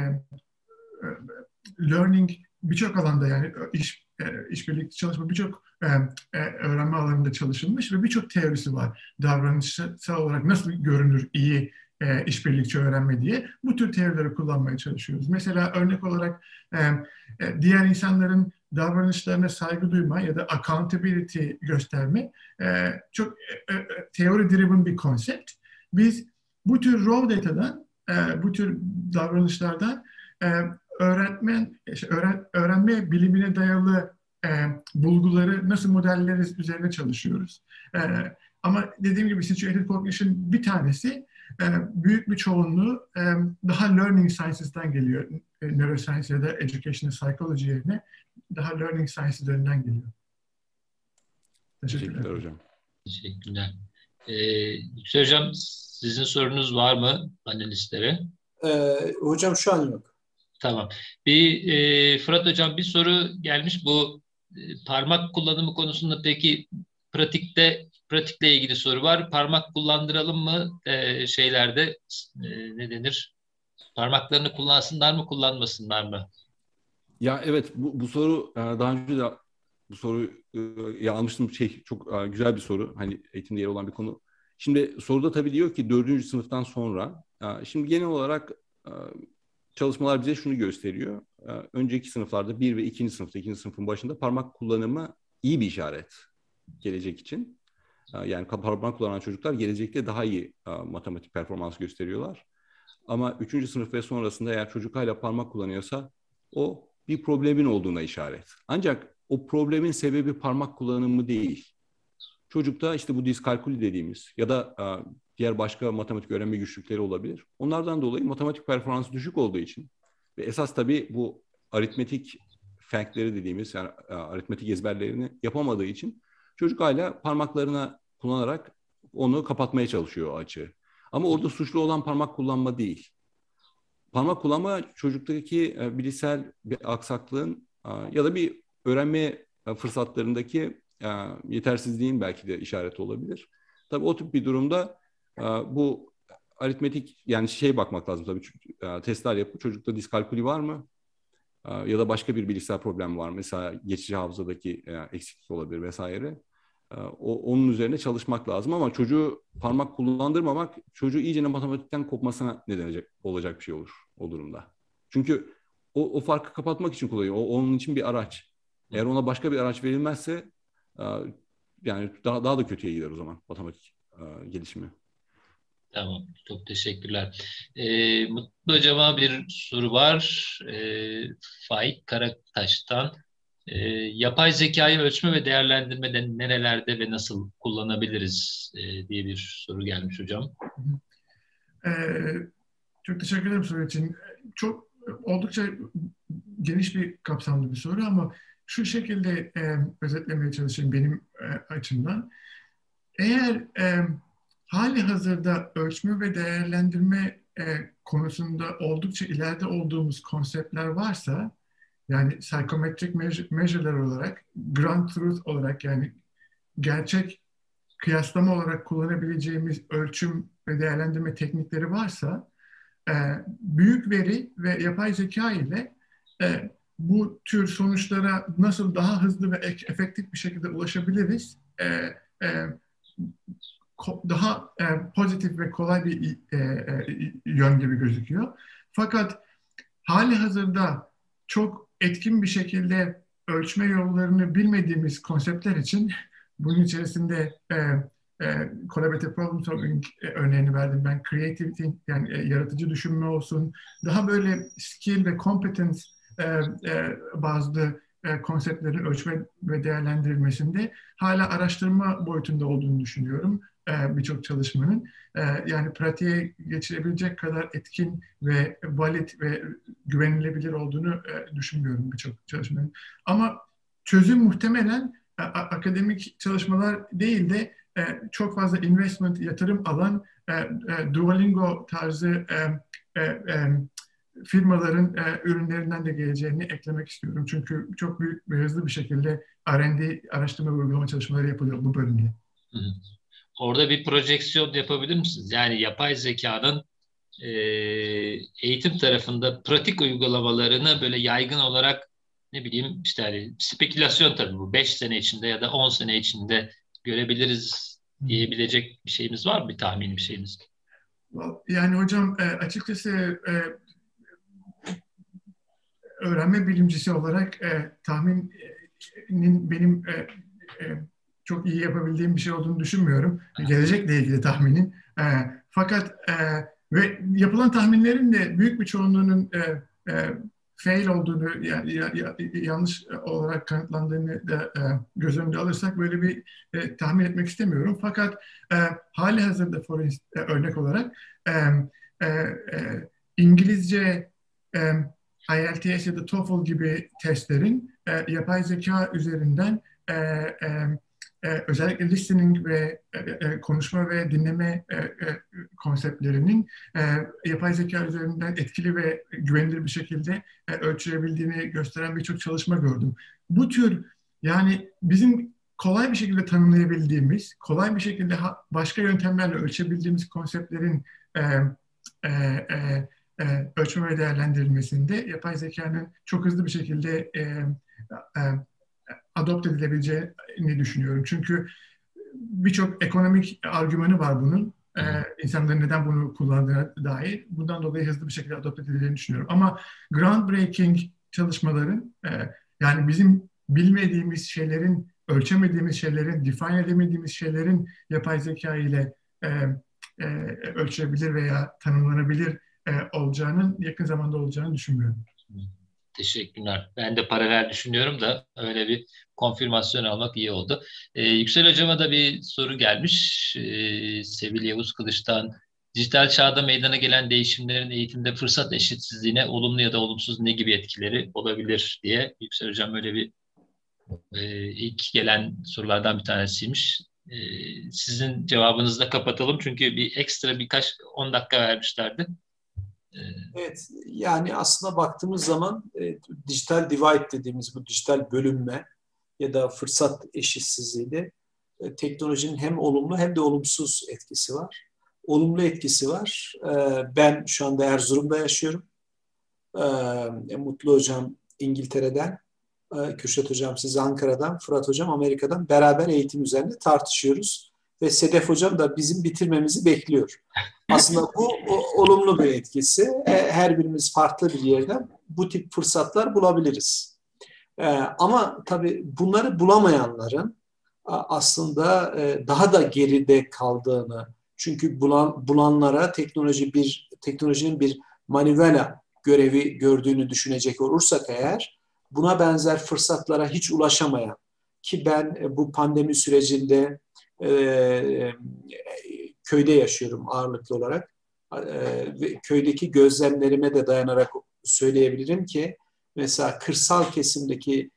learning birçok alanda, yani iş e, işbirlikte çalışma birçok e, e, öğrenme alanında çalışılmış ve birçok teorisi var. Davranışsal olarak nasıl görünür iyi e, işbirlikçi öğrenme diye bu tür teorileri kullanmaya çalışıyoruz. Mesela örnek olarak e, e, diğer insanların davranışlarına saygı duyma ya da accountability gösterme e, çok e, e, teori driven bir konsept. Biz bu tür raw data'dan, e, bu tür davranışlardan e, öğretmen, öğren, öğrenme bilimine dayalı e, bulguları nasıl modelleriz üzerine çalışıyoruz. E, ama dediğim gibi situated cognition bir tanesi, e, büyük bir çoğunluğu e, daha learning sciences'ten geliyor. E, neuroscience ya da educational psychology yerine daha learning science üzerinden geliyor. Teşekkürler, Teşekkürler hocam. Teşekkürler. Ee, Yüksel Hocam, sizin sorunuz var mı panelistlere? Ee, hocam şu an yok. Tamam. Bir e, Fırat Hocam, bir soru gelmiş. Bu e, parmak kullanımı konusunda peki pratikte pratikle ilgili soru var. Parmak kullandıralım mı e, şeylerde e, ne denir? Parmaklarını kullansınlar mı, kullanmasınlar mı? Ya evet, bu, bu soru e, daha önce de bu soruyu e, almıştım. Şey, çok e, güzel bir soru. Hani eğitimde yer olan bir konu. Şimdi soruda tabii diyor ki dördüncü sınıftan sonra. E, şimdi genel olarak e, çalışmalar bize şunu gösteriyor. E, önceki sınıflarda bir ve ikinci sınıfta, ikinci sınıfın başında parmak kullanımı iyi bir işaret gelecek için. E, yani parmak kullanan çocuklar gelecekte daha iyi e, matematik performans gösteriyorlar. Ama üçüncü sınıf ve sonrasında eğer çocuk hala parmak kullanıyorsa o bir problemin olduğuna işaret. Ancak o problemin sebebi parmak kullanımı değil. Çocukta işte bu diskalkülü dediğimiz ya da e, diğer başka matematik öğrenme güçlükleri olabilir. Onlardan dolayı matematik performansı düşük olduğu için ve esas tabii bu aritmetik fact'leri dediğimiz, yani e, aritmetik ezberlerini yapamadığı için çocuk hala parmaklarına kullanarak onu kapatmaya çalışıyor o açığı. Ama orada suçlu olan parmak kullanma değil. Parmak kullanma çocuktaki e, bilişsel bir aksaklığın e, ya da bir öğrenme e, fırsatlarındaki e, yetersizliğin belki de işareti olabilir. Tabii o tip bir durumda e, bu aritmetik, yani şey bakmak lazım tabii, e, testler yapıp çocukta diskalkülü var mı? E, ya da başka bir bilişsel problem var mı? Mesela geçici hafızadaki e, eksiklik olabilir vesaire. O, onun üzerine çalışmak lazım ama çocuğu parmak kullandırmamak çocuğu iyice matematikten kopmasına neden olacak bir şey olur o durumda. Çünkü o, o farkı kapatmak için kullanıyor. O onun için bir araç. Eğer ona başka bir araç verilmezse yani daha, daha da kötüye gider o zaman matematik gelişimi. Tamam, çok teşekkürler. Ee, Mutlu Hocam'a bir soru var. Ee, Faik Karataş'tan. Ee, yapay zekayı ölçme ve değerlendirmede nerelerde ve nasıl kullanabiliriz e, diye bir soru gelmiş hocam. Ee, çok teşekkür ederim soru için. Çok oldukça geniş bir kapsamlı bir soru ama şu şekilde e, özetlemeye çalışayım benim e, açımdan. Eğer e, hali hazırda ölçme ve değerlendirme e, konusunda oldukça ileride olduğumuz konseptler varsa, yani psychometric measure'lar olarak, ground truth olarak, yani gerçek kıyaslama olarak kullanabileceğimiz ölçüm ve değerlendirme teknikleri varsa, e, büyük veri ve yapay zeka ile e, bu tür sonuçlara nasıl daha hızlı ve efektif bir şekilde ulaşabiliriz? E, e, daha e, pozitif ve kolay bir e, e, yön gibi gözüküyor. Fakat hali hazırda çok etkin bir şekilde ölçme yollarını bilmediğimiz konseptler için bunun içerisinde e, e, collaborative problem solving e, örneğini verdim ben. Creative think, yani e, yaratıcı düşünme olsun. Daha böyle skill ve competence e, e, bazlı e, konseptlerin ölçme ve değerlendirilmesinde hala araştırma boyutunda olduğunu düşünüyorum. Birçok çalışmanın yani pratiğe geçirebilecek kadar etkin ve valid ve güvenilebilir olduğunu düşünmüyorum birçok çalışmanın. Ama çözüm muhtemelen akademik çalışmalar değil de çok fazla investment, yatırım alan Duolingo tarzı firmaların ürünlerinden de geleceğini eklemek istiyorum. Çünkü çok büyük ve hızlı bir şekilde R and D, araştırma ve uygulama çalışmaları yapılıyor bu bölümde. Hı hı. Orada bir projeksiyon yapabilir misiniz? Yani yapay zekanın e, eğitim tarafında pratik uygulamalarını böyle yaygın olarak ne bileyim işte hani spekülasyon tabii bu beş sene içinde ya da on sene içinde görebiliriz diyebilecek bir şeyimiz var mı? Bir tahmin bir şeyimiz? Yani hocam açıkçası öğrenme bilimcisi olarak tahminin benim çok iyi yapabildiğim bir şey olduğunu düşünmüyorum. Gelecekle ilgili tahminin. E, fakat e, ve yapılan tahminlerin de büyük bir çoğunluğunun e, e, fail olduğunu, yani, ya, ya, yanlış olarak kanıtlandığını da e, göz önünde alırsak böyle bir e, tahmin etmek istemiyorum. Fakat e, hali hazırda for instance, e, örnek olarak e, e, e, İngilizce e, I E L T S ya da TOEFL gibi testlerin e, yapay zeka üzerinden e, e, Ee, özellikle listening ve e, e, konuşma ve dinleme e, e, konseptlerinin e, yapay zeka üzerinden etkili ve güvenilir bir şekilde e, ölçülebildiğini gösteren birçok çalışma gördüm. Bu tür yani bizim kolay bir şekilde tanımlayabildiğimiz, kolay bir şekilde ha, başka yöntemlerle ölçebildiğimiz konseptlerin e, e, e, e, ölçme ve değerlendirilmesinde yapay zekanın çok hızlı bir şekilde e, e, adopt edilebileceğini düşünüyorum. Çünkü birçok ekonomik argümanı var bunun. Ee, insanların neden bunu kullandığına dair. Bundan dolayı hızlı bir şekilde adopt edileceğini düşünüyorum. Ama groundbreaking çalışmaların e, yani bizim bilmediğimiz şeylerin, ölçemediğimiz şeylerin, define edemediğimiz şeylerin yapay zeka ile e, e, ölçebilir veya tanımlanabilir e, olacağının yakın zamanda olacağını düşünmüyorum. Teşekkürler. Ben de paralel düşünüyorum da öyle bir konfirmasyon almak iyi oldu. Ee, Yüksel Hocama da bir soru gelmiş. Ee, Sevil Yavuz Kılıç'tan. Dijital çağda meydana gelen değişimlerin eğitimde fırsat eşitsizliğine olumlu ya da olumsuz ne gibi etkileri olabilir diye. Yüksel Hocam öyle bir e, ilk gelen sorulardan bir tanesiymiş. E, sizin cevabınızı da kapatalım. Çünkü bir ekstra birkaç on dakika vermişlerdi. Evet, yani aslında baktığımız zaman e, dijital divide dediğimiz bu dijital bölünme ya da fırsat eşitsizliği e, teknolojinin hem olumlu hem de olumsuz etkisi var. Olumlu etkisi var. E, ben şu anda Erzurum'da yaşıyorum. E, Mutlu Hocam İngiltere'den, e, Kürşat Hocam siz Ankara'dan, Fırat Hocam Amerika'dan beraber eğitim üzerine tartışıyoruz. Ve Sedef Hocam da bizim bitirmemizi bekliyor. Aslında bu o, olumlu bir etkisi. Her birimiz farklı bir yerden bu tip fırsatlar bulabiliriz. Ee, ama tabii bunları bulamayanların aslında daha da geride kaldığını, çünkü bulan, bulanlara teknoloji bir teknolojinin bir manivela görevi gördüğünü düşünecek olursak eğer, buna benzer fırsatlara hiç ulaşamayan, ki ben bu pandemi sürecinde e, köyde yaşıyorum ağırlıklı olarak. Ve köydeki gözlemlerime de dayanarak söyleyebilirim ki mesela kırsal kesimdeki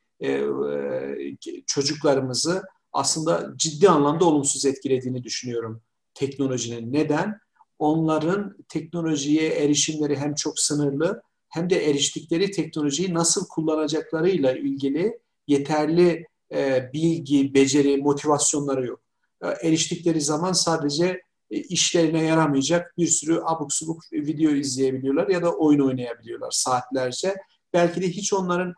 çocuklarımızı aslında ciddi anlamda olumsuz etkilediğini düşünüyorum teknolojinin. Neden? Onların teknolojiye erişimleri hem çok sınırlı hem de eriştikleri teknolojiyi nasıl kullanacaklarıyla ilgili yeterli bilgi, beceri, motivasyonları yok. Eriştikleri zaman sadece işlerine yaramayacak bir sürü abuk subuk video izleyebiliyorlar ya da oyun oynayabiliyorlar saatlerce. Belki de hiç onların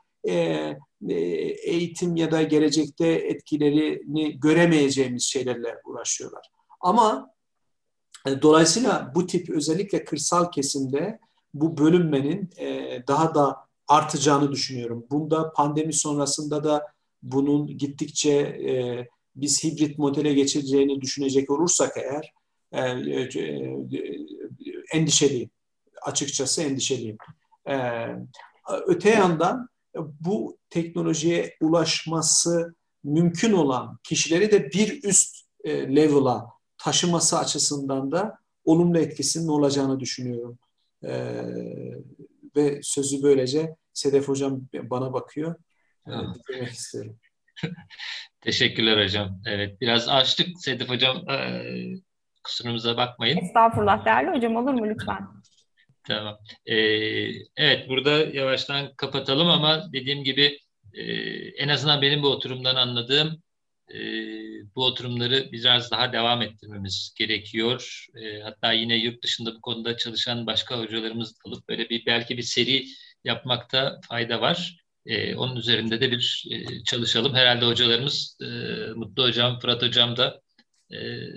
eğitim ya da gelecekte etkilerini göremeyeceğimiz şeylerle uğraşıyorlar. Ama dolayısıyla bu tip özellikle kırsal kesimde bu bölünmenin daha da artacağını düşünüyorum. Bunda pandemi sonrasında da bunun gittikçe e, biz hibrit modele geçeceğini düşünecek olursak eğer e, e, endişeliyim. Açıkçası endişeliyim. E, öte yandan bu teknolojiye ulaşması mümkün olan kişileri de bir üst e, level'a taşıması açısından da olumlu etkisinin olacağını düşünüyorum. E, ve sözü böylece Sedef Hocam bana bakıyor. Demek isterim. Teşekkürler hocam. Evet, biraz açtık Sedef hocam. Ee, kusurumuza bakmayın. Estağfurullah değerli hocam, olur mu lütfen? Tamam. Ee, evet, burada yavaştan kapatalım ama dediğim gibi e, en azından benim bu oturumdan anladığım e, bu oturumları biraz daha devam ettirmemiz gerekiyor. E, hatta yine yurt dışında bu konuda çalışan başka hocalarımız alıp böyle bir belki bir seri yapmakta fayda var. Ee, onun üzerinde de bir e, çalışalım. Herhalde hocalarımız, e, Mutlu Hocam, Fırat Hocam da e,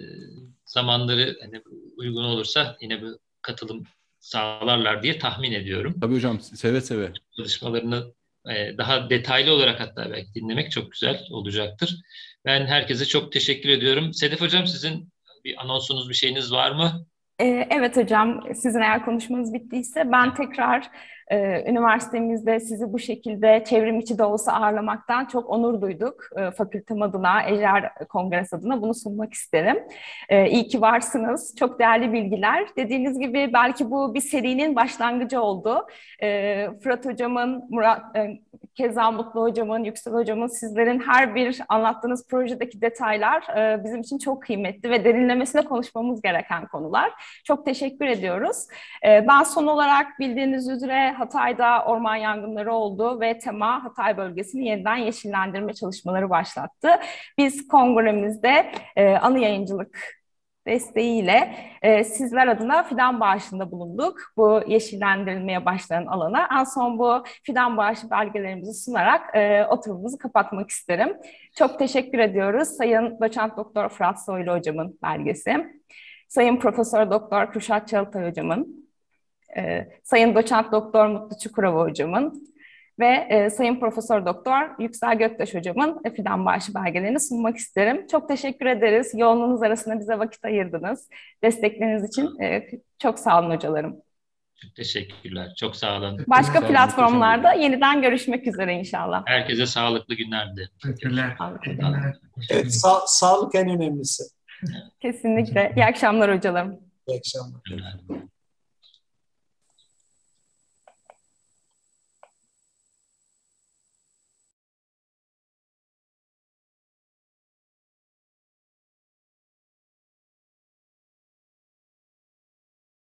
zamanları hani uygun olursa yine bir katılım sağlarlar diye tahmin ediyorum. Tabii hocam, seve seve. Çalışmalarını e, daha detaylı olarak hatta belki dinlemek çok güzel olacaktır. Ben herkese çok teşekkür ediyorum. Sedef Hocam, sizin bir anonsunuz, bir şeyiniz var mı? Ee, evet hocam, sizin eğer konuşmanız bittiyse ben tekrar e, üniversitemizde sizi bu şekilde çevrim içi de olsa ağırlamaktan çok onur duyduk. E, fakültem adına, Ejder Kongres adına bunu sunmak isterim. E, iyi ki varsınız. Çok değerli bilgiler. Dediğiniz gibi belki bu bir serinin başlangıcı oldu. E, Fırat Hocamın, Murat, e, keza Mutlu Hocamın, Yüksel Hocamın, sizlerin her bir anlattığınız projedeki detaylar e, bizim için çok kıymetli ve derinlemesine konuşmamız gereken konular. Çok teşekkür ediyoruz. E, ben son olarak bildiğiniz üzere Hatay'da orman yangınları oldu ve Tema Hatay bölgesini yeniden yeşillendirme çalışmaları başlattı. Biz kongremizde e, anı yayıncılık desteğiyle e, sizler adına fidan bağışında bulunduk. Bu yeşillendirilmeye başlayan alana. En son bu fidan bağışı belgelerimizi sunarak e, oturumumuzu kapatmak isterim. Çok teşekkür ediyoruz. Sayın Doçent Doktor Fırat Soylu Hocamın belgesi, Sayın Profesör Doktor Kürşat Çalıtay Hocamın, e, Sayın Doçent Doktor Mutlu Çukurova Hocamın ve e, Sayın Profesör Doktor Yüksel Göktaş Hocamın e, fidan bağışı belgelerini sunmak isterim. Çok teşekkür ederiz. Yoğunluğunuz arasında bize vakit ayırdınız. Destekleriniz için e, çok sağ olun hocalarım. Çok teşekkürler. Çok sağ olun. Başka Sağ olun, platformlarda yeniden görüşmek üzere inşallah. Herkese sağlıklı günler dilerim. Teşekkürler. Teşekkürler. Evet, sa- sağlık en önemlisi. Kesinlikle. İyi akşamlar hocalarım. İyi akşamlar. Günler.